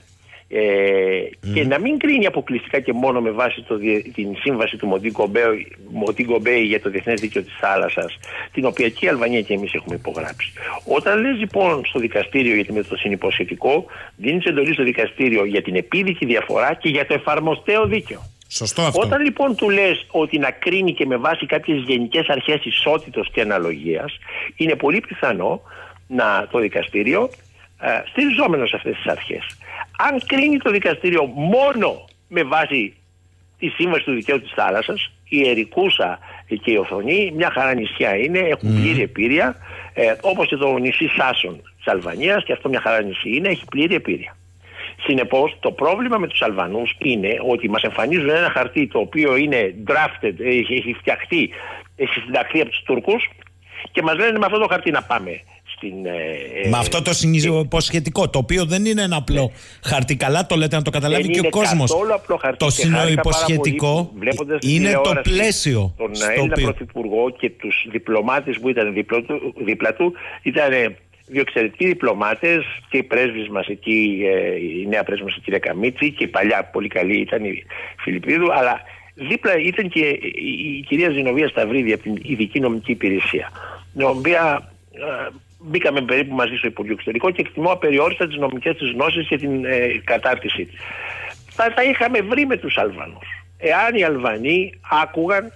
και να μην κρίνει αποκλειστικά και μόνο με βάση την σύμβαση του Μοντίγκο Μπέι για το Διεθνές Δίκαιο της Θάλασσας, την οποία και η Αλβανία και εμείς έχουμε υπογράψει. Όταν λες λοιπόν στο δικαστήριο, γιατί με το συνυποσχετικό δίνεις εντολή στο δικαστήριο για την επίδικη διαφορά και για το εφαρμοστέο δίκαιο. Σωστό αυτό. Όταν λοιπόν του λες ότι να κρίνει και με βάση κάποιες γενικές αρχές ισότητος και αναλογίας, είναι πολύ πιθανό το δικαστήριο, στηριζόμενο σε αυτές τις αρχές, αν κρίνει το δικαστήριο μόνο με βάση τη σύμβαση του δικαίου της θάλασσας, η Ερικούσα και η Οθονή μια χαρά νησιά είναι, έχουν πλήρη επίρρεια, όπως και το νησί Σάσον της Αλβανίας, και αυτό μια χαρά νησί είναι, έχει πλήρη επίρρεια. Συνεπώς, το πρόβλημα με τους Αλβανούς είναι ότι μας εμφανίζουν ένα χαρτί το οποίο είναι drafted, έχει φτιαχτεί, έχει συνταχθεί από τους Τούρκους, και μας λένε με αυτό το χαρτί να πάμε με αυτό το συνυποσχετικό, το οποίο δεν είναι ένα απλό χαρτί. Καλά το λέτε, να το καταλάβει και ο κόσμος. Το συνυποσχετικό είναι το πλαίσιο. Τον Έλληνα Πρωθυπουργό και τους διπλωμάτες που ήταν δίπλα του, ήταν δύο εξαιρετικοί διπλωμάτες, και η πρέσβης μας εκεί, η νέα πρέσβης μας η κυρία Καμίτση, και η παλιά πολύ καλή ήταν η Φιλιππίδου, αλλά δίπλα ήταν και η κυρία Ζηνοβία Σταυρίδη από την ειδική νομική υπηρεσία, την οποία μπήκαμε περίπου μαζί στο Υπουργείο Εξωτερικό και εκτιμώ απεριόριστα τις νομικές της γνώσεις και την κατάρτισή της. Θα είχαμε βρει με τους Αλβανούς, εάν οι Αλβανοί άκουγαν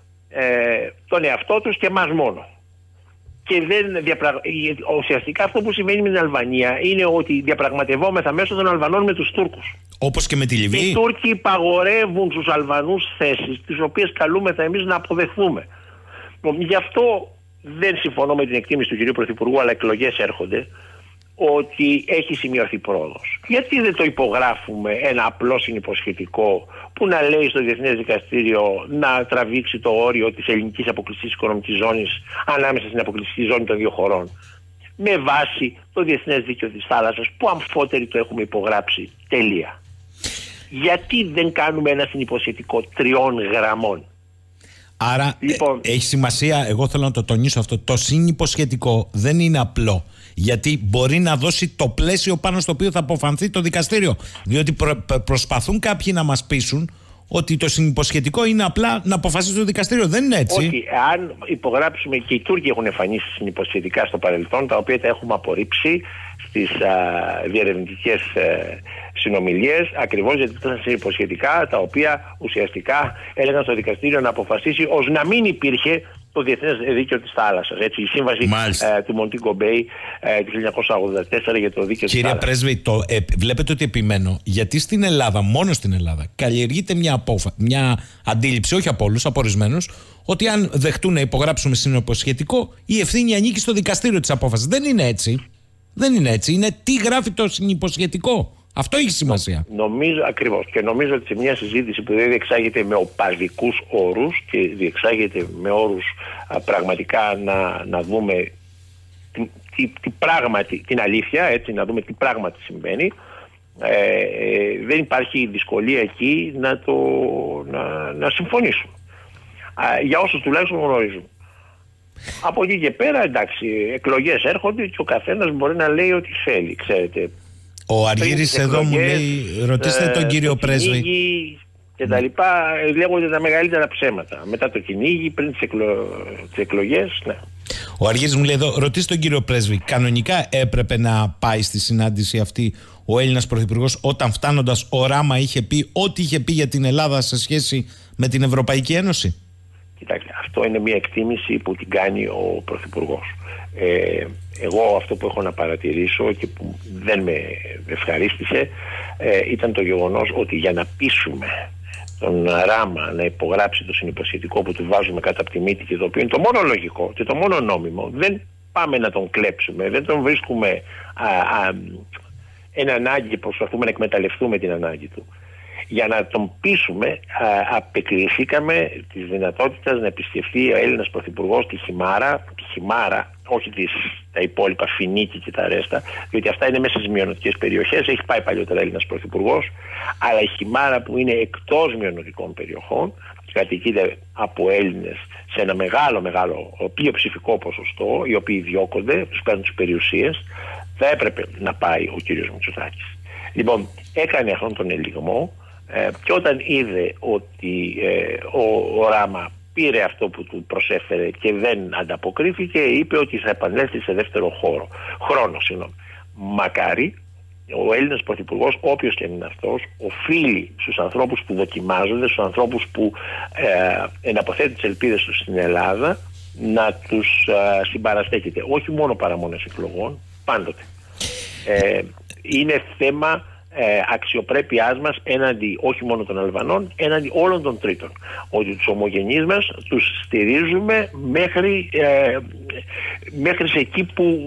τον εαυτό τους και μας μόνο. Και ουσιαστικά αυτό που σημαίνει με την Αλβανία είναι ότι διαπραγματευόμεθα μέσω των Αλβανών με τους Τούρκους. Όπως και με τη Λιβύη. Οι Τούρκοι υπαγορεύουν στους Αλβανούς θέσεις, τις οποίες καλούμεθα εμείς να αποδεχθούμε. Γι' αυτό δεν συμφωνώ με την εκτίμηση του κυρίου Πρωθυπουργού, αλλά εκλογές έρχονται, ότι έχει σημειωθεί πρόοδος. Γιατί δεν το υπογράφουμε ένα απλό συνυποσχετικό που να λέει στο Διεθνές Δικαστήριο να τραβήξει το όριο της ελληνικής αποκλειστικής οικονομικής ζώνης ανάμεσα στην αποκλειστική ζώνη των δύο χωρών, με βάση το Διεθνές Δίκαιο της Θάλασσας, που αμφότεροι το έχουμε υπογράψει. Τελεία. Γιατί δεν κάνουμε ένα συνυποσχετικό 3 γραμμών? Άρα λοιπόν, έχει σημασία, εγώ θέλω να το τονίσω αυτό, το συνυποσχετικό δεν είναι απλό, γιατί μπορεί να δώσει το πλαίσιο πάνω στο οποίο θα αποφανθεί το δικαστήριο, διότι προσπαθούν κάποιοι να μας πείσουν ότι το συνυποσχετικό είναι απλά να αποφασίσει το δικαστήριο. Δεν είναι έτσι. Όχι, αν υπογράψουμε, και οι Τούρκοι έχουν εμφανίσει συνυποσχετικά στο παρελθόν, τα οποία τα έχουμε απορρίψει στις διερευνητικές συνομιλίες, ακριβώς γιατί ήταν συνυποσχετικά τα οποία ουσιαστικά έλεγαν στο δικαστήριο να αποφασίσει ως να μην υπήρχε το Διεθνές Δίκαιο της Θάλασσας. Έτσι, η σύμβαση του Μοντίγκο Μπέι του 1984 για το δίκαιο της θάλασσας. Κύριε Πρέσβη, βλέπετε ότι επιμένω, γιατί στην Ελλάδα, μόνο στην Ελλάδα, καλλιεργείται μια αντίληψη, όχι από όλους, από ορισμένους, ότι αν δεχτούν να υπογράψουμε συνυποσχετικό, η ευθύνη ανήκει στο δικαστήριο της απόφασης. Δεν είναι έτσι. Δεν είναι έτσι. Είναι τι γράφει το συνυποσχετικό. Αυτό έχει σημασία. Νομίζω ακριβώς. Και νομίζω ότι σε μια συζήτηση που δεν διεξάγεται με οπαδικούς όρους και διεξάγεται με όρους πραγματικά να δούμε τι πράγματι, την αλήθεια, έτσι, να δούμε τι πράγματι συμβαίνει, δεν υπάρχει δυσκολία εκεί να συμφωνήσουν. Για όσους τουλάχιστον γνωρίζουν. Από εκεί και πέρα, εντάξει, εκλογές έρχονται και ο καθένας μπορεί να λέει ό,τι θέλει, ξέρετε. Ο Αργύρης εδώ μου λέει, ρωτήστε τον κύριο Πρέσβη. Και τα λοιπά, λέγονται τα μεγαλύτερα ψέματα. Μετά το κυνήγι, πριν τις εκλογές, ναι. Ο Αργύρης μου λέει εδώ, ρωτήστε τον κύριο Πρέσβη, κανονικά έπρεπε να πάει στη συνάντηση αυτή ο Έλληνας Πρωθυπουργός, όταν φτάνοντας ο Ράμα είχε πει ό,τι είχε πει για την Ελλάδα σε σχέση με την Ευρωπαϊκή Ένωση? Κοιτάξτε, αυτό είναι μια εκτίμηση που την κάνει ο Πρωθυπουργός. Εγώ αυτό που έχω να παρατηρήσω και που δεν με ευχαρίστησε ήταν το γεγονός ότι για να πείσουμε τον Ράμα να υπογράψει το συνυποσχετικό που του βάζουμε κάτω από τη μύτη και το οποίο είναι το μόνο λογικό και το μόνο νόμιμο, δεν πάμε να τον κλέψουμε, δεν τον βρίσκουμε εν ανάγκη, προσπαθούμε να εκμεταλλευτούμε την ανάγκη του. Για να τον πείσουμε, απεκληθήκαμε της δυνατότητας να επισκεφθεί ο Έλληνας Πρωθυπουργός τη Χιμάρα, όχι τα υπόλοιπα Φινίκη και τα Ρέστα, διότι αυτά είναι μέσα στις μειονοτικές περιοχές. Έχει πάει παλιότερα Έλληνας Πρωθυπουργός, αλλά η Χιμάρα, που είναι εκτός μειονοτικών περιοχών, κατοικείται από Έλληνες σε ένα μεγάλο πλειοψηφικό ποσοστό, οι οποίοι διώκονται, τους παίρνουν τις περιουσίες, θα έπρεπε να πάει ο κύριος Μητσοτάκης. Λοιπόν, έκανε αυτόν τον ελιγμό και όταν είδε ότι ο Ράμα πήρε αυτό που του προσέφερε και δεν ανταποκρίθηκε, είπε ότι θα επανέλθει σε δεύτερο χρόνο. Μακάρι ο Έλληνας Πρωθυπουργός, όποιος και είναι αυτός, οφείλει στους ανθρώπους που δοκιμάζονται, στους ανθρώπους που εναποθέτουν τις ελπίδες τους στην Ελλάδα, να τους συμπαραστέκεται. Όχι μόνο παραμονές εκλογών, πάντοτε. Είναι θέμα αξιοπρέπειάς μας έναντι όχι μόνο των Αλβανών, έναντι όλων των τρίτων. Ότι τους ομογενείς μας τους στηρίζουμε μέχρι σε εκεί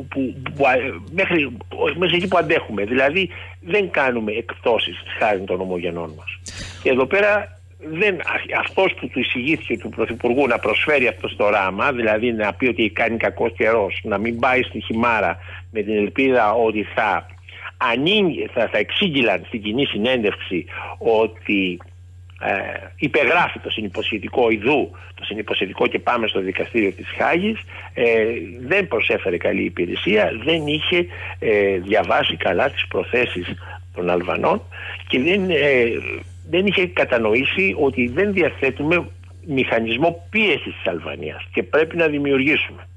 που αντέχουμε. Δηλαδή δεν κάνουμε εκπτώσεις χάρη των ομογενών μας. Και εδώ πέρα αυτός που του εισηγήθηκε του Πρωθυπουργού να προσφέρει αυτό στο Ράμα, δηλαδή να πει ότι κάνει κακός καιρός, να μην πάει στη Χιμάρα με την ελπίδα ότι θα εξήγηλαν στην κοινή συνέντευξη ότι υπεγράφει το συνυποσχετικό ιδού, το συνυποσχετικό και πάμε στο δικαστήριο της Χάγης, δεν προσέφερε καλή υπηρεσία, δεν είχε διαβάσει καλά τις προθέσεις των Αλβανών και δεν είχε κατανοήσει ότι δεν διαθέτουμε μηχανισμό πίεσης της Αλβανίας και πρέπει να δημιουργήσουμε.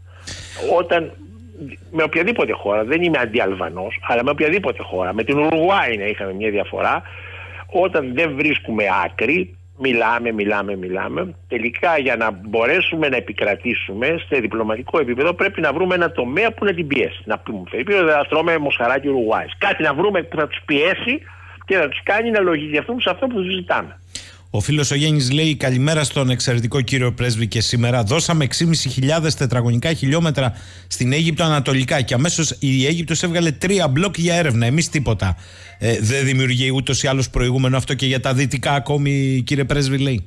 Με οποιαδήποτε χώρα, δεν είμαι αντιαλβανός, αλλά με οποιαδήποτε χώρα, με την Ουρουγουάη να είχαμε μια διαφορά, όταν δεν βρίσκουμε άκρη, μιλάμε, τελικά για να μπορέσουμε να επικρατήσουμε σε διπλωματικό επίπεδο πρέπει να βρούμε ένα τομέα που να την πιέσει. Να πούμε, θα τρώμε μοσχαράκι Ουρουγουάης. Κάτι να βρούμε που θα τους πιέσει και να τους κάνει να λογιδιαστούν σε αυτό που τους ζητάμε. Ο φίλος ο Γέννης λέει: καλημέρα στον εξαιρετικό κύριο πρέσβη και σήμερα. Δώσαμε 6.500 τετραγωνικά χιλιόμετρα στην Αίγυπτο ανατολικά και αμέσως η Αίγυπτος έβγαλε 3 μπλοκ για έρευνα. Εμείς τίποτα. Δεν δημιουργεί ούτως ή άλλως προηγούμενο αυτό και για τα δυτικά ακόμη, κύριε πρέσβη, λέει?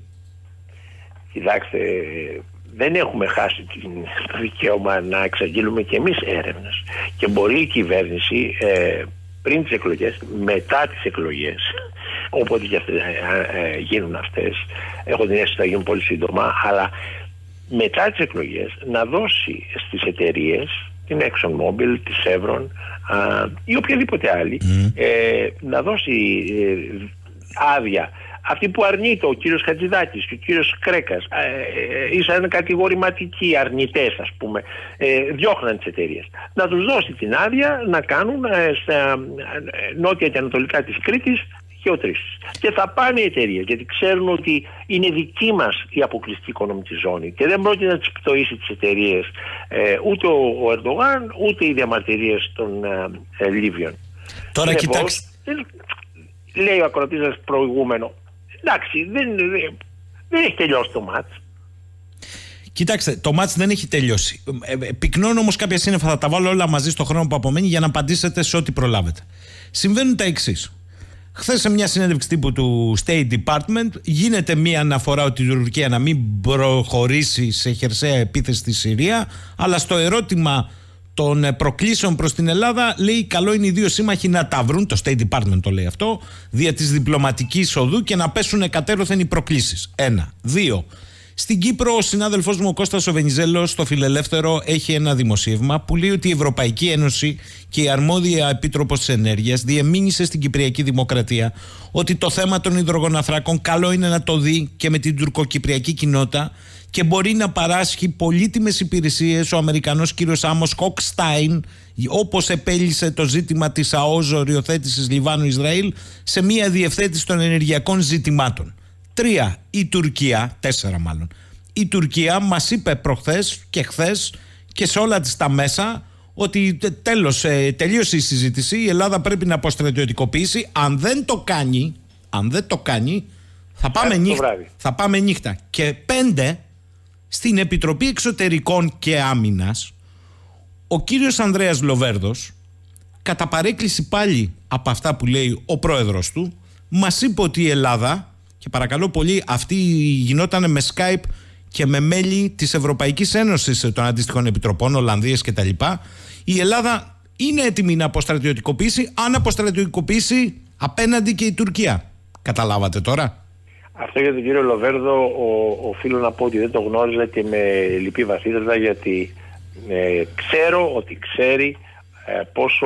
Κοιτάξτε, δεν έχουμε χάσει το δικαίωμα να εξαγγείλουμε και εμείς έρευνες. Και μπορεί η κυβέρνηση πριν τις εκλογές, μετά τις εκλογές, όποτε και γίνουν αυτές, έχω την αίσθηση ότι θα γίνουν πολύ σύντομα, αλλά μετά τις εκλογές να δώσει στις εταιρείες, την ExxonMobil, τη Chevron ή οποιαδήποτε άλλη, να δώσει άδεια. Αυτή που αρνείται ο κύριος Χατζηδάκης και ο κύριος Κρέκας, ήσαν κατηγορηματικοί αρνητές, ας πούμε, διώχναν τις εταιρείες. Να τους δώσει την άδεια να κάνουν στα νότια και ανατολικά της Κρήτης γεωτρήσεις. Και θα πάνε οι εταιρείες, γιατί ξέρουν ότι είναι δική μας η αποκλειστική οικονομική ζώνη και δεν πρόκειται να τις πτωίσει τις εταιρείες ούτε ο Ερντογάν, ούτε οι διαμαρτυρίες των Λίβιων. Τώρα κοιτάξτε. Λέει ο ακροατής σας προηγούμενο. Εντάξει, δεν έχει τελειώσει το μάτς. Κοιτάξτε, το μάτς δεν έχει τελειώσει. Πυκνώνω όμως κάποια σύννεφα, θα τα βάλω όλα μαζί στο χρόνο που απομένει για να απαντήσετε σε ό,τι προλάβετε. Συμβαίνουν τα εξής. Χθες σε μια συνέντευξη τύπου του State Department γίνεται μια αναφορά ότι η Τουρκία να μην προχωρήσει σε χερσαία επίθεση στη Συρία, αλλά στο ερώτημα των προκλήσεων προς την Ελλάδα λέει καλό είναι οι δύο σύμμαχοι να τα βρουν, το State Department το λέει αυτό, δια της διπλωματικής οδού και να πέσουν κατέρωθεν οι προκλήσεις. 1. 2. Στην Κύπρο ο συνάδελφός μου ο Κώστας ο Βενιζέλος στο Φιλελεύθερο έχει ένα δημοσίευμα που λέει ότι η Ευρωπαϊκή Ένωση και η αρμόδια Επίτροπος της Ενέργειας διεμήνυσε στην Κυπριακή Δημοκρατία ότι το θέμα των υδρογοναθράκων καλό είναι να το δει και με την τουρκοκυπριακή κοινότητα και μπορεί να παράσχει πολύτιμες υπηρεσίες ο Αμερικανός κύριος Άμος Χοκστάιν, όπως επέλυσε το ζήτημα της ΑΟΖ οριοθέτησης Λιβάνου-Ισραήλ σε μια διευθέτηση των ενεργειακών ζητημάτων. 3. Η Τουρκία, 4 μάλλον. Η Τουρκία μας είπε προχθές και χθες και σε όλα τις τα μέσα ότι τελείωσε η συζήτηση, η Ελλάδα πρέπει να αποστρατιωτικοποιήσει. Αν δεν το κάνει, θα πάμε νύχτα. Και 5. Στην Επιτροπή Εξωτερικών και Άμυνας ο κύριος Ανδρέας Λοβέρδος, κατά παρέκκληση πάλι από αυτά που λέει ο πρόεδρος του, μας είπε ότι η Ελλάδα, και παρακαλώ πολύ, αυτή γινόταν με Skype και με μέλη της Ευρωπαϊκής Ένωσης των αντίστοιχων επιτροπών, Ολλανδίες κτλ. Η Ελλάδα είναι έτοιμη να αποστρατιωτικοποιήσει, αν αποστρατιωτικοποιήσει απέναντι και η Τουρκία. Καταλάβατε τώρα? Αυτό για τον κύριο Λοβέρδο οφείλω να πω ότι δεν το γνώριζα και με λυπή βαθύτατα, γιατί ξέρω ότι ξέρει πόσο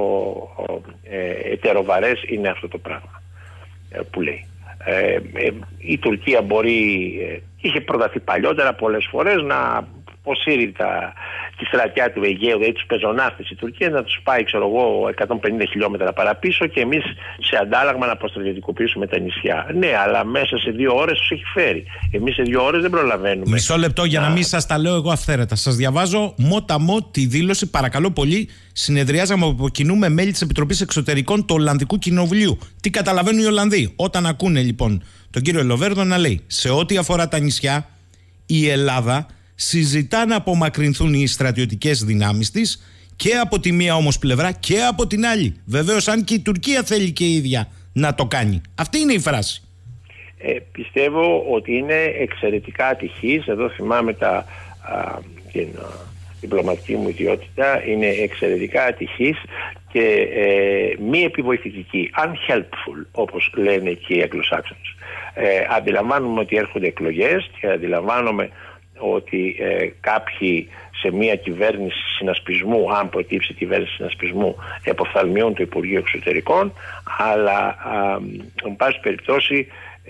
ετεροβαρές είναι αυτό το πράγμα που λέει. Η Τουρκία είχε προταθεί παλιότερα πολλές φορές να αποσύρει τη στρατιά του Αιγαίου, δηλαδή τους πεζοναύτες η Τουρκία, να τους πάει 150 χιλιόμετρα παραπίσω και εμείς σε αντάλλαγμα να αποστρατιωτικοποιήσουμε τα νησιά. Ναι, αλλά μέσα σε 2 ώρες τους έχει φέρει. Εμείς σε 2 ώρες δεν προλαβαίνουμε. Μισό λεπτό για να μην σας τα λέω εγώ αυθαίρετα. Σας διαβάζω μότα τη δήλωση, παρακαλώ πολύ. Συνεδριάζαμε από κοινού με μέλη της Επιτροπής Εξωτερικών του Ολλανδικού Κοινοβουλίου. Τι καταλαβαίνουν οι Ολλανδοί όταν ακούνε λοιπόν τον κύριο Λοβέρδο να λέει: σε ό,τι αφορά τα νησιά, η Ελλάδα συζητά να απομακρυνθούν οι στρατιωτικές δυνάμεις της και από τη μία όμως πλευρά και από την άλλη. Βεβαίως, αν και η Τουρκία θέλει και η ίδια να το κάνει. Αυτή είναι η φράση. Πιστεύω ότι είναι εξαιρετικά ατυχής. Εδώ θυμάμαι την διπλωματική μου ιδιότητα. Είναι εξαιρετικά ατυχής και μη επιβοηθητική. Unhelpful, όπως λένε και οι Αγγλοσάξονες. Αντιλαμβάνομαι ότι έρχονται εκλογές και αντιλαμβάνομαι ότι κάποιοι σε μια κυβέρνηση συνασπισμού, αν προκύψει κυβέρνηση συνασπισμού, εποφθαλμιούν το Υπουργείο Εξωτερικών, αλλά εν πάση περιπτώσει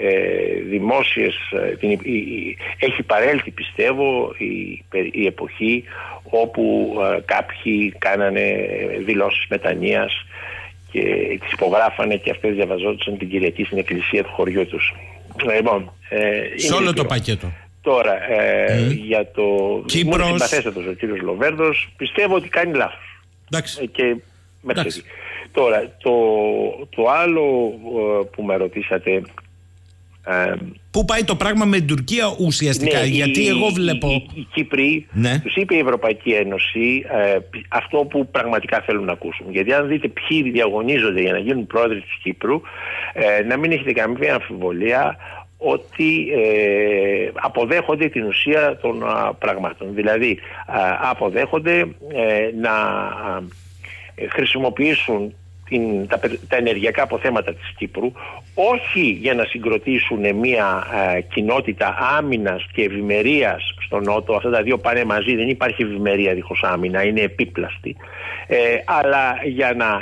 έχει παρέλθει, πιστεύω, η εποχή όπου κάποιοι κάνανε δηλώσεις μετανοίας και τις υπογράφανε και αυτές διαβαζόντουσαν την Κυριακή στην εκκλησία του χωριού τους. Λοιπόν, σε όλο το πακέτο. Τώρα, για το Κύπρος, συμπαθέστατος ο κύριος Λοβέρδος, πιστεύω ότι κάνει λάθος. Και τώρα, το άλλο που με ρωτήσατε... Πού πάει το πράγμα με την Τουρκία ουσιαστικά? Ναι, γιατί εγώ βλέπω... Οι Κύπροι, τους είπε η Ευρωπαϊκή Ένωση αυτό που πραγματικά θέλουν να ακούσουν. Γιατί αν δείτε ποιοι διαγωνίζονται για να γίνουν πρόεδροι της Κύπρου, να μην έχετε καμία αμφιβολία ότι αποδέχονται την ουσία των πραγμάτων. Δηλαδή αποδέχονται να χρησιμοποιήσουν τα ενεργειακά αποθέματα της Κύπρου όχι για να συγκροτήσουν μια κοινότητα άμυνας και ευημερίας στο Νότο. Αυτά τα δύο πάνε μαζί, δεν υπάρχει ευημερία δίχως άμυνα, είναι επίπλαστη, αλλά για να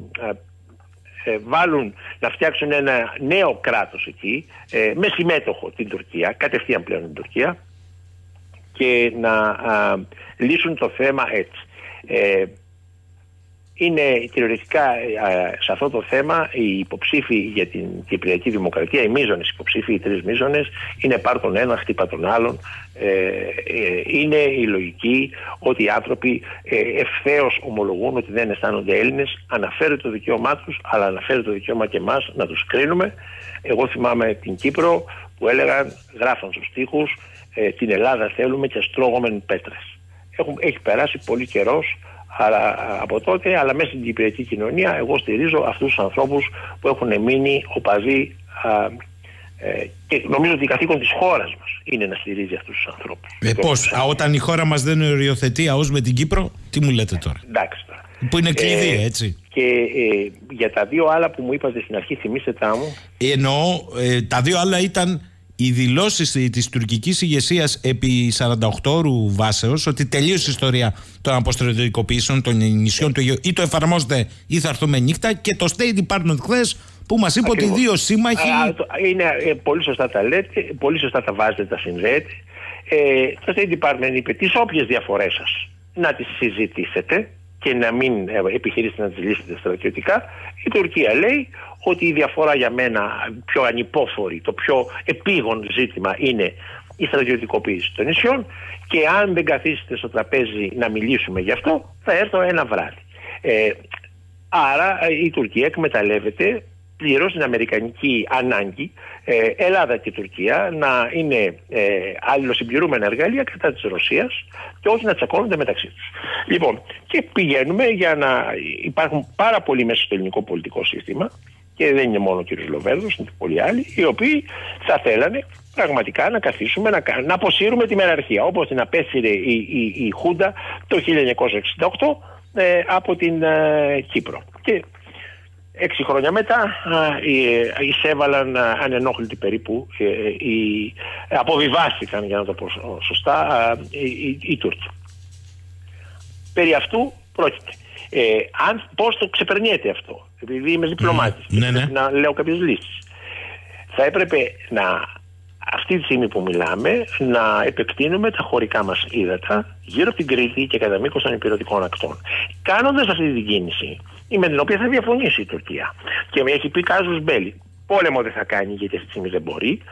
να φτιάξουν ένα νέο κράτος εκεί, με συμμέτοχο την Τουρκία, κατευθείαν πλέον την Τουρκία, και να λύσουν το θέμα έτσι. Είναι κυριολεκτικά σε αυτό το θέμα οι υποψήφοι για την Κυπριακή Δημοκρατία, οι μείζονες υποψήφοι, οι 3 μείζονες, είναι πάρ' τον ένα, χτύπα τον άλλον. Είναι η λογική ότι οι άνθρωποι ευθέως ομολογούν ότι δεν αισθάνονται Έλληνες, αναφέρει το δικαίωμά τους, αλλά αναφέρει το δικαίωμα και εμάς να τους κρίνουμε. Εγώ θυμάμαι την Κύπρο που έλεγαν, γράφαν στους τοίχους, την Ελλάδα θέλουμε και αστρώγομεν πέτρες. Έχει περάσει πολύ καιρός από τότε, αλλά μέσα στην κυπριακή κοινωνία εγώ στηρίζω αυτούς τους ανθρώπους που έχουν μείνει οπαδοί, και νομίζω ότι η καθήκον της χώρας μας είναι να στηρίζει αυτούς τους ανθρώπους. Πώς, όταν η χώρα μας δεν οριοθετεί ΑΟΣ με την Κύπρο, τι μου λέτε τώρα? Εντάξει τώρα. Που είναι κλειδί, έτσι. Και για τα 2 άλλα που μου είπατε στην αρχή, θυμίστε τα μου. Εννοώ, τα 2 άλλα ήταν οι δηλώσεις της τουρκικής ηγεσίας επί 48 ώρου βάσεως ότι τελείωσε η ιστορία των αποστρατιωτικοποιήσεων των νησιών του Αιγαίου, ή το εφαρμόζεται ή θα έρθουμε νύχτα, και το State Department χθες που μας είπε ότι 2 σύμμαχοι... Είναι πολύ σωστά τα λέτε, πολύ σωστά τα βάζετε, τα συνδέετε. Το State Department είπε τις όποιες διαφορές σας να τις συζητήσετε και να μην επιχειρήσετε να τις λύσετε στρατιωτικά. Η Τουρκία λέει ότι η διαφορά για μένα πιο ανυπόφορη, το πιο επίγον ζήτημα είναι η στρατιωτικοποίηση των νησιών, και αν δεν καθίσετε στο τραπέζι να μιλήσουμε γι' αυτό, θα έρθω ένα βράδυ. Άρα η Τουρκία εκμεταλλεύεται πληρώς την αμερικανική ανάγκη Ελλάδα και Τουρκία να είναι αλληλοσυμπληρούμενα εργαλεία κατά της Ρωσίας και όχι να τσακώνονται μεταξύ τους. Λοιπόν, και πηγαίνουμε για να υπάρχουν πάρα πολλοί μέσα στο ελληνικό πολιτικό σύστημα, και δεν είναι μόνο ο κ. Λοβέρδος, είναι και πολλοί άλλοι, οι οποίοι θα θέλανε πραγματικά να καθίσουμε να αποσύρουμε τη μεραρχία, όπως την απέσυρε η Χούντα το 1968 από την Κύπρο. Και 6 χρόνια μετά εισέβαλαν ανενόχλητοι περίπου, αποβιβάστηκαν, για να το πω σωστά, οι Τούρκοι. Περί αυτού πρόκειται. Πώς το ξεπερνιέται αυτό, επειδή είμαι διπλωμάτης και πρέπει να λέω κάποιες λύσεις. Θα έπρεπε αυτή τη στιγμή που μιλάμε να επεκτείνουμε τα χωρικά μας ύδατα γύρω από την Κρήτη και κατά μήκος των ηπειρωτικών ακτών. Κάνοντας αυτή την κίνηση, με την οποία θα διαφωνήσει η Τουρκία και με έχει πει κάζους μπέλι, πόλεμο δεν θα κάνει γιατί αυτή τη στιγμή δεν μπορεί,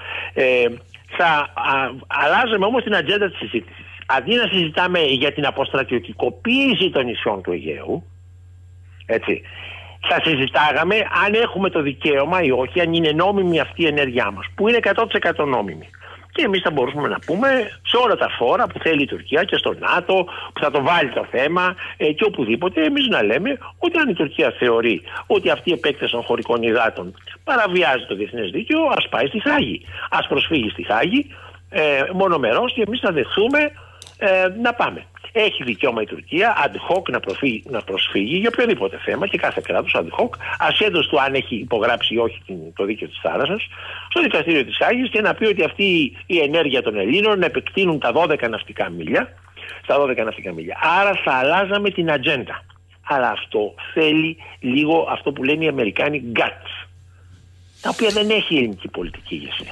θα αλλάζουμε όμως την ατζέντα της συζήτησης. Αντί να συζητάμε για την αποστρατιωτικοποίηση των νησιών του Αιγαίου, έτσι, θα συζητάγαμε αν έχουμε το δικαίωμα ή όχι, αν είναι νόμιμη αυτή η ενέργειά μας, που είναι 100% νόμιμη. Και εμείς θα μπορούσαμε να πούμε σε όλα τα φόρα που θέλει η Τουρκία και στο ΝΑΤΟ, που θα το βάλει το θέμα και οπουδήποτε, εμείς να λέμε ότι αν η Τουρκία θεωρεί ότι αυτή η επέκταση των χωρικών υδάτων παραβιάζει το διεθνές δίκαιο, ας πάει στη Χάγη. Ας προσφύγει στη Χάγη μονομερώς και εμείς θα δεχθούμε να πάμε. Έχει δικαίωμα η Τουρκία ad hoc να προσφύγει για οποιοδήποτε θέμα και κάθε κράτος ad hoc, ασχέτως του αν έχει υπογράψει ή όχι το δίκαιο της θάλασσας, στο δικαστήριο της Χάγης και να πει ότι αυτή η ενέργεια των Ελλήνων να επεκτείνουν τα 12 ναυτικά μίλια, στα 12 ναυτικά μίλια. Άρα θα αλλάζαμε την ατζέντα. Αλλά αυτό θέλει λίγο αυτό που λένε οι Αμερικάνοι guts, τα οποία δεν έχει η ελληνική πολιτική ηγεσία.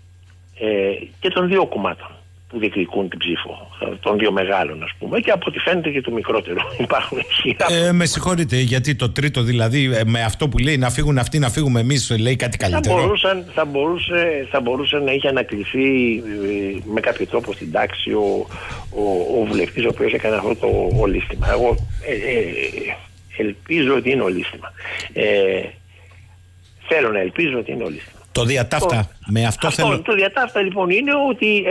Και των δύο κομμάτων που διεκδικούν την ψήφο, των δύο μεγάλων ας πούμε, και από ό,τι φαίνεται και του μικρότερου υπάρχουν ισχυρά. Με συγχωρείτε, γιατί το τρίτο δηλαδή με αυτό που λέει να φύγουν αυτοί, να φύγουμε εμείς, λέει κάτι καλύτερο. Θα μπορούσε να είχε ανακληθεί με κάποιο τρόπο στην τάξη ο βουλευτής ο οποίος έκανε αυτό το ολίσθημα. Εγώ ελπίζω ότι είναι ολίσθημα. Θέλω να ελπίζω ότι είναι ολίσθημα. Το διατάφτα, με αυτό θέλω. Το διατάφτα λοιπόν είναι ότι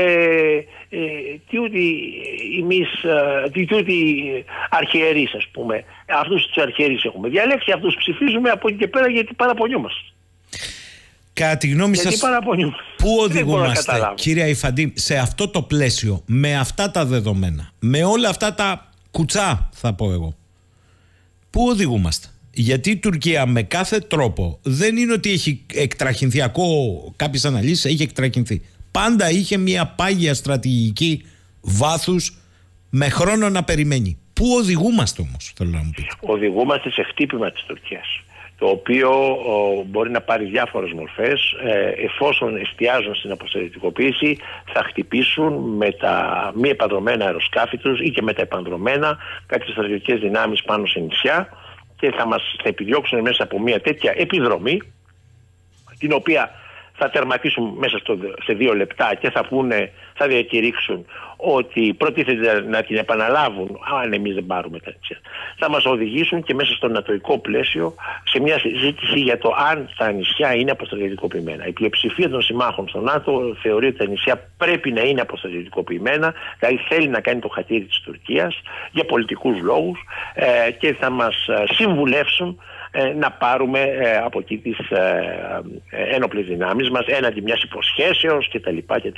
αρχιερείς, ας πούμε, αυτούς τους αρχιερείς έχουμε διαλέξει, αυτούς ψηφίζουμε από εκεί και πέρα γιατί παραπονιούμαστε. Κατά τη γνώμη σας, πού οδηγούμαστε, κύριε Αϊφαντή, σε αυτό το πλαίσιο, με αυτά τα δεδομένα, με όλα αυτά τα κουτσά θα πω εγώ, πού οδηγούμαστε? Γιατί η Τουρκία με κάθε τρόπο δεν είναι ότι έχει εκτραχυνθεί, ακούω κάποιες αναλύσεις, έχει εκτραχυνθεί. Πάντα είχε μια πάγια στρατηγική βάθους με χρόνο να περιμένει. Πού οδηγούμαστε όμως, θέλω να μου πείτε? Οδηγούμαστε σε χτύπημα της Τουρκίας, το οποίο μπορεί να πάρει διάφορες μορφές. Εφόσον εστιάζουν στην αποστρατιωτικοποίηση, θα χτυπήσουν με τα μη επανδρωμένα αεροσκάφη τους ή και με τα επανδρωμένα κάποιες στρατιωτικές δυνάμεις πάνω σε νησιά και θα επιδιώξουν μέσα από μια τέτοια επιδρομή, την οποία θα τερματίσουν μέσα σε 2 λεπτά και θα διακηρύξουν ότι προτίθεται να την επαναλάβουν αν εμείς δεν πάρουμε τα νησιά. Θα μας οδηγήσουν και μέσα στο νατοϊκό πλαίσιο σε μια συζήτηση για το αν τα νησιά είναι αποστρατιωτικοποιημένα. Η πλειοψηφία των συμμάχων στο ΝΑΤΟ θεωρεί ότι τα νησιά πρέπει να είναι αποστρατιωτικοποιημένα, δηλαδή θέλει να κάνει το χατήρι της Τουρκίας για πολιτικούς λόγους και θα μας συμβουλεύσουν να πάρουμε από εκεί τις ένοπλες δυνάμεις μας έναντι μιας υποσχέσεως κτλ.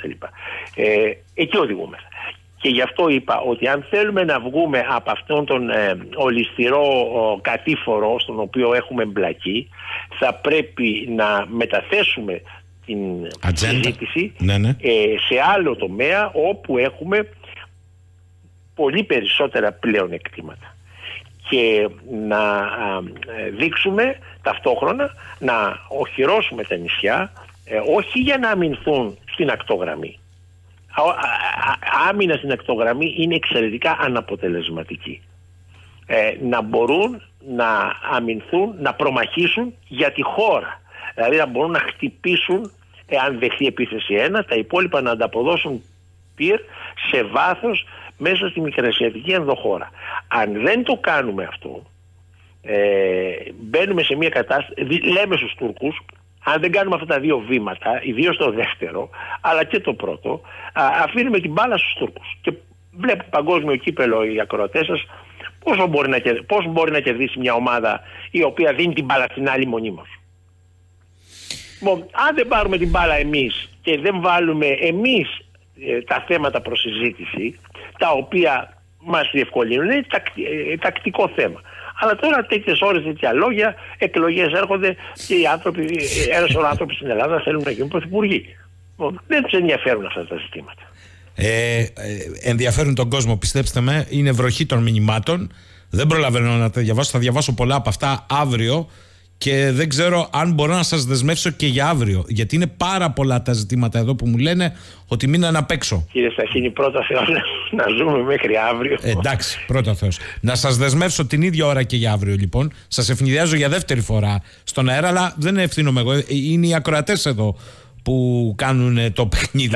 Εκεί οδηγούμε. Και γι' αυτό είπα ότι αν θέλουμε να βγούμε από αυτόν τον ολισθηρό κατήφορο στον οποίο έχουμε εμπλακεί, θα πρέπει να μεταθέσουμε την συζήτηση σε άλλο τομέα όπου έχουμε πολύ περισσότερα πλέον εκτίματα. Και να δείξουμε ταυτόχρονα να οχυρώσουμε τα νησιά, όχι για να αμυνθούν στην ακτογραμμή. Άμυνα στην ακτογραμμή είναι εξαιρετικά αναποτελεσματική. Να μπορούν να αμυνθούν, να προμαχήσουν για τη χώρα. Δηλαδή να μπορούν να χτυπήσουν, εάν δεχθεί επίθεση ένα, τα υπόλοιπα να ανταποδώσουν πυρ σε βάθος μέσα στη μικρασιατική ενδοχώρα. Αν δεν το κάνουμε αυτό, μπαίνουμε σε μια κατάσταση, λέμε στους Τούρκους, αν δεν κάνουμε αυτά τα 2 βήματα, ιδίως το δεύτερο, αλλά και το πρώτο, αφήνουμε την μπάλα στους Τούρκους. Και βλέπω παγκόσμιο κύπελο οι ακροατές σας, πώς μπορεί να κερδίσει μια ομάδα η οποία δίνει την μπάλα στην άλλη μονίμως. Αν δεν πάρουμε την μπάλα εμείς και δεν βάλουμε εμείς τα θέματα προς συζήτηση, τα οποία μας διευκολύνουν, είναι τακτικό θέμα. Αλλά τώρα τέτοιες ώρες, τέτοια λόγια, εκλογές έρχονται και οι άνθρωποι, ένα σωρό άνθρωποι στην Ελλάδα θέλουν να γίνουν πρωθυπουργοί. Δεν τους ενδιαφέρουν αυτά τα ζητήματα. Ενδιαφέρουν τον κόσμο, πιστέψτε με, είναι βροχή των μηνυμάτων. Δεν προλαβαίνω να τα διαβάσω, θα διαβάσω πολλά από αυτά αύριο και δεν ξέρω αν μπορώ να σας δεσμεύσω και για αύριο, γιατί είναι πάρα πολλά τα ζητήματα εδώ που μου λένε ότι μείναν απ' έξω. Κύριε Σταχίνη, πρώτα Θεός να ζούμε μέχρι αύριο. Εντάξει, πρώτα Θεός. Να σας δεσμεύσω την ίδια ώρα και για αύριο, λοιπόν. Σας ευνηδιάζω για δεύτερη φορά στον αέρα, αλλά δεν ευθύνομαι εγώ. Είναι οι ακροατές εδώ που κάνουν το παιχνίδι.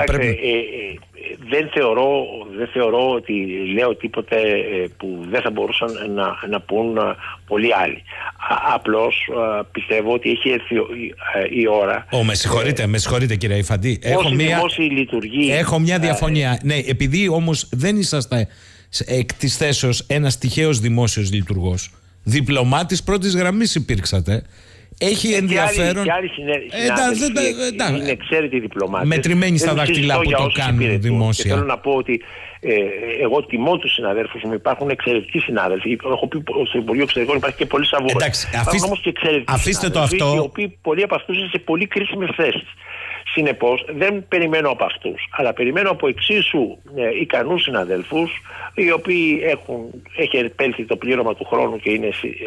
Δεν θεωρώ ότι λέω τίποτε που δεν θα μπορούσαν να πούν πολλοί άλλοι. Απλώς πιστεύω ότι έχει έρθει η ώρα. Με συγχωρείτε κύριε Ιφαντή. Έχω μια διαφωνία. Ναι, επειδή όμως δεν είσαστε εκ της θέσεως ένας τυχαίος δημόσιος λειτουργός, διπλωμάτης πρώτης γραμμής υπήρξατε. Έχει ενδιαφέρον. Και άλλοι συνάδελφοι είναι εξαίρετοι διπλωμάτες. Μετρημένοι στα δάχτυλα που το κάνουν δημόσια. Και θέλω να πω ότι εγώ τιμώ τους συναδέλφους μου. Υπάρχουν εξαιρετικοί συνάδελφοι. Έχω πει στο Υπουργείο Εξωτερικών υπάρχει και πολλοί σαββόροι. Υπάρχουν όμως και εξαιρετικοί συνάδελφοι, οι οποίοι πολλοί από αυτούς είναι σε πολύ κρίσιμες θέσεις. Συνεπώς δεν περιμένω από αυτούς, αλλά περιμένω από εξίσου ικανούς συναδέλφους, οι οποίοι έχει επέλθει το πλήρωμα του χρόνου και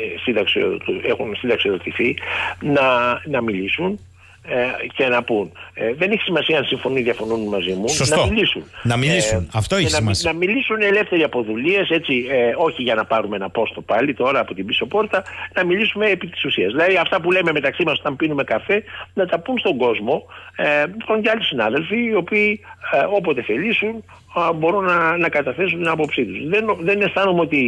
έχουν συνταξιοδοτηθεί, να μιλήσουν και να πούν. Δεν έχει σημασία αν συμφωνούν ή διαφωνούν μαζί μου. Σωστό. Να μιλήσουν. Να μιλήσουν. Αυτό έχει σημασία. Να μιλήσουν ελεύθεροι από δουλείες, έτσι, όχι για να πάρουμε ένα πόστο πάλι τώρα από την πίσω πόρτα, να μιλήσουμε επί της ουσίας. Δηλαδή αυτά που λέμε μεταξύ μας όταν πίνουμε καφέ, να τα πούν στον κόσμο. Υπάρχουν και άλλοι συνάδελφοι, οι οποίοι όποτε θελήσουν μπορούν να καταθέσουν την άποψή τους. Δεν αισθάνομαι ότι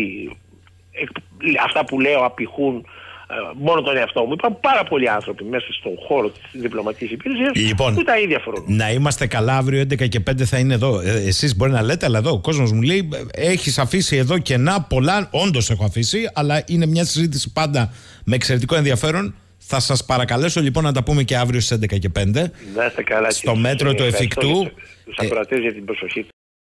αυτά που λέω απηχούν μόνο τον εαυτό μου. Υπάρχουν πάρα πολλοί άνθρωποι μέσα στον χώρο της διπλωματικής υπηρεσίας που τα ίδια φορούν. Να είμαστε καλά, αύριο 11 και 5 θα είναι εδώ. Εσείς μπορεί να λέτε, αλλά εδώ ο κόσμος μου λέει: έχεις αφήσει εδώ κενά πολλά. Όντως έχω αφήσει, αλλά είναι μια συζήτηση πάντα με εξαιρετικό ενδιαφέρον. Θα σας παρακαλέσω λοιπόν να τα πούμε και αύριο στις 11 και 5. Να είστε καλά, στο μέτρο του εφικτού. Τους ακροατές για την προσοχή.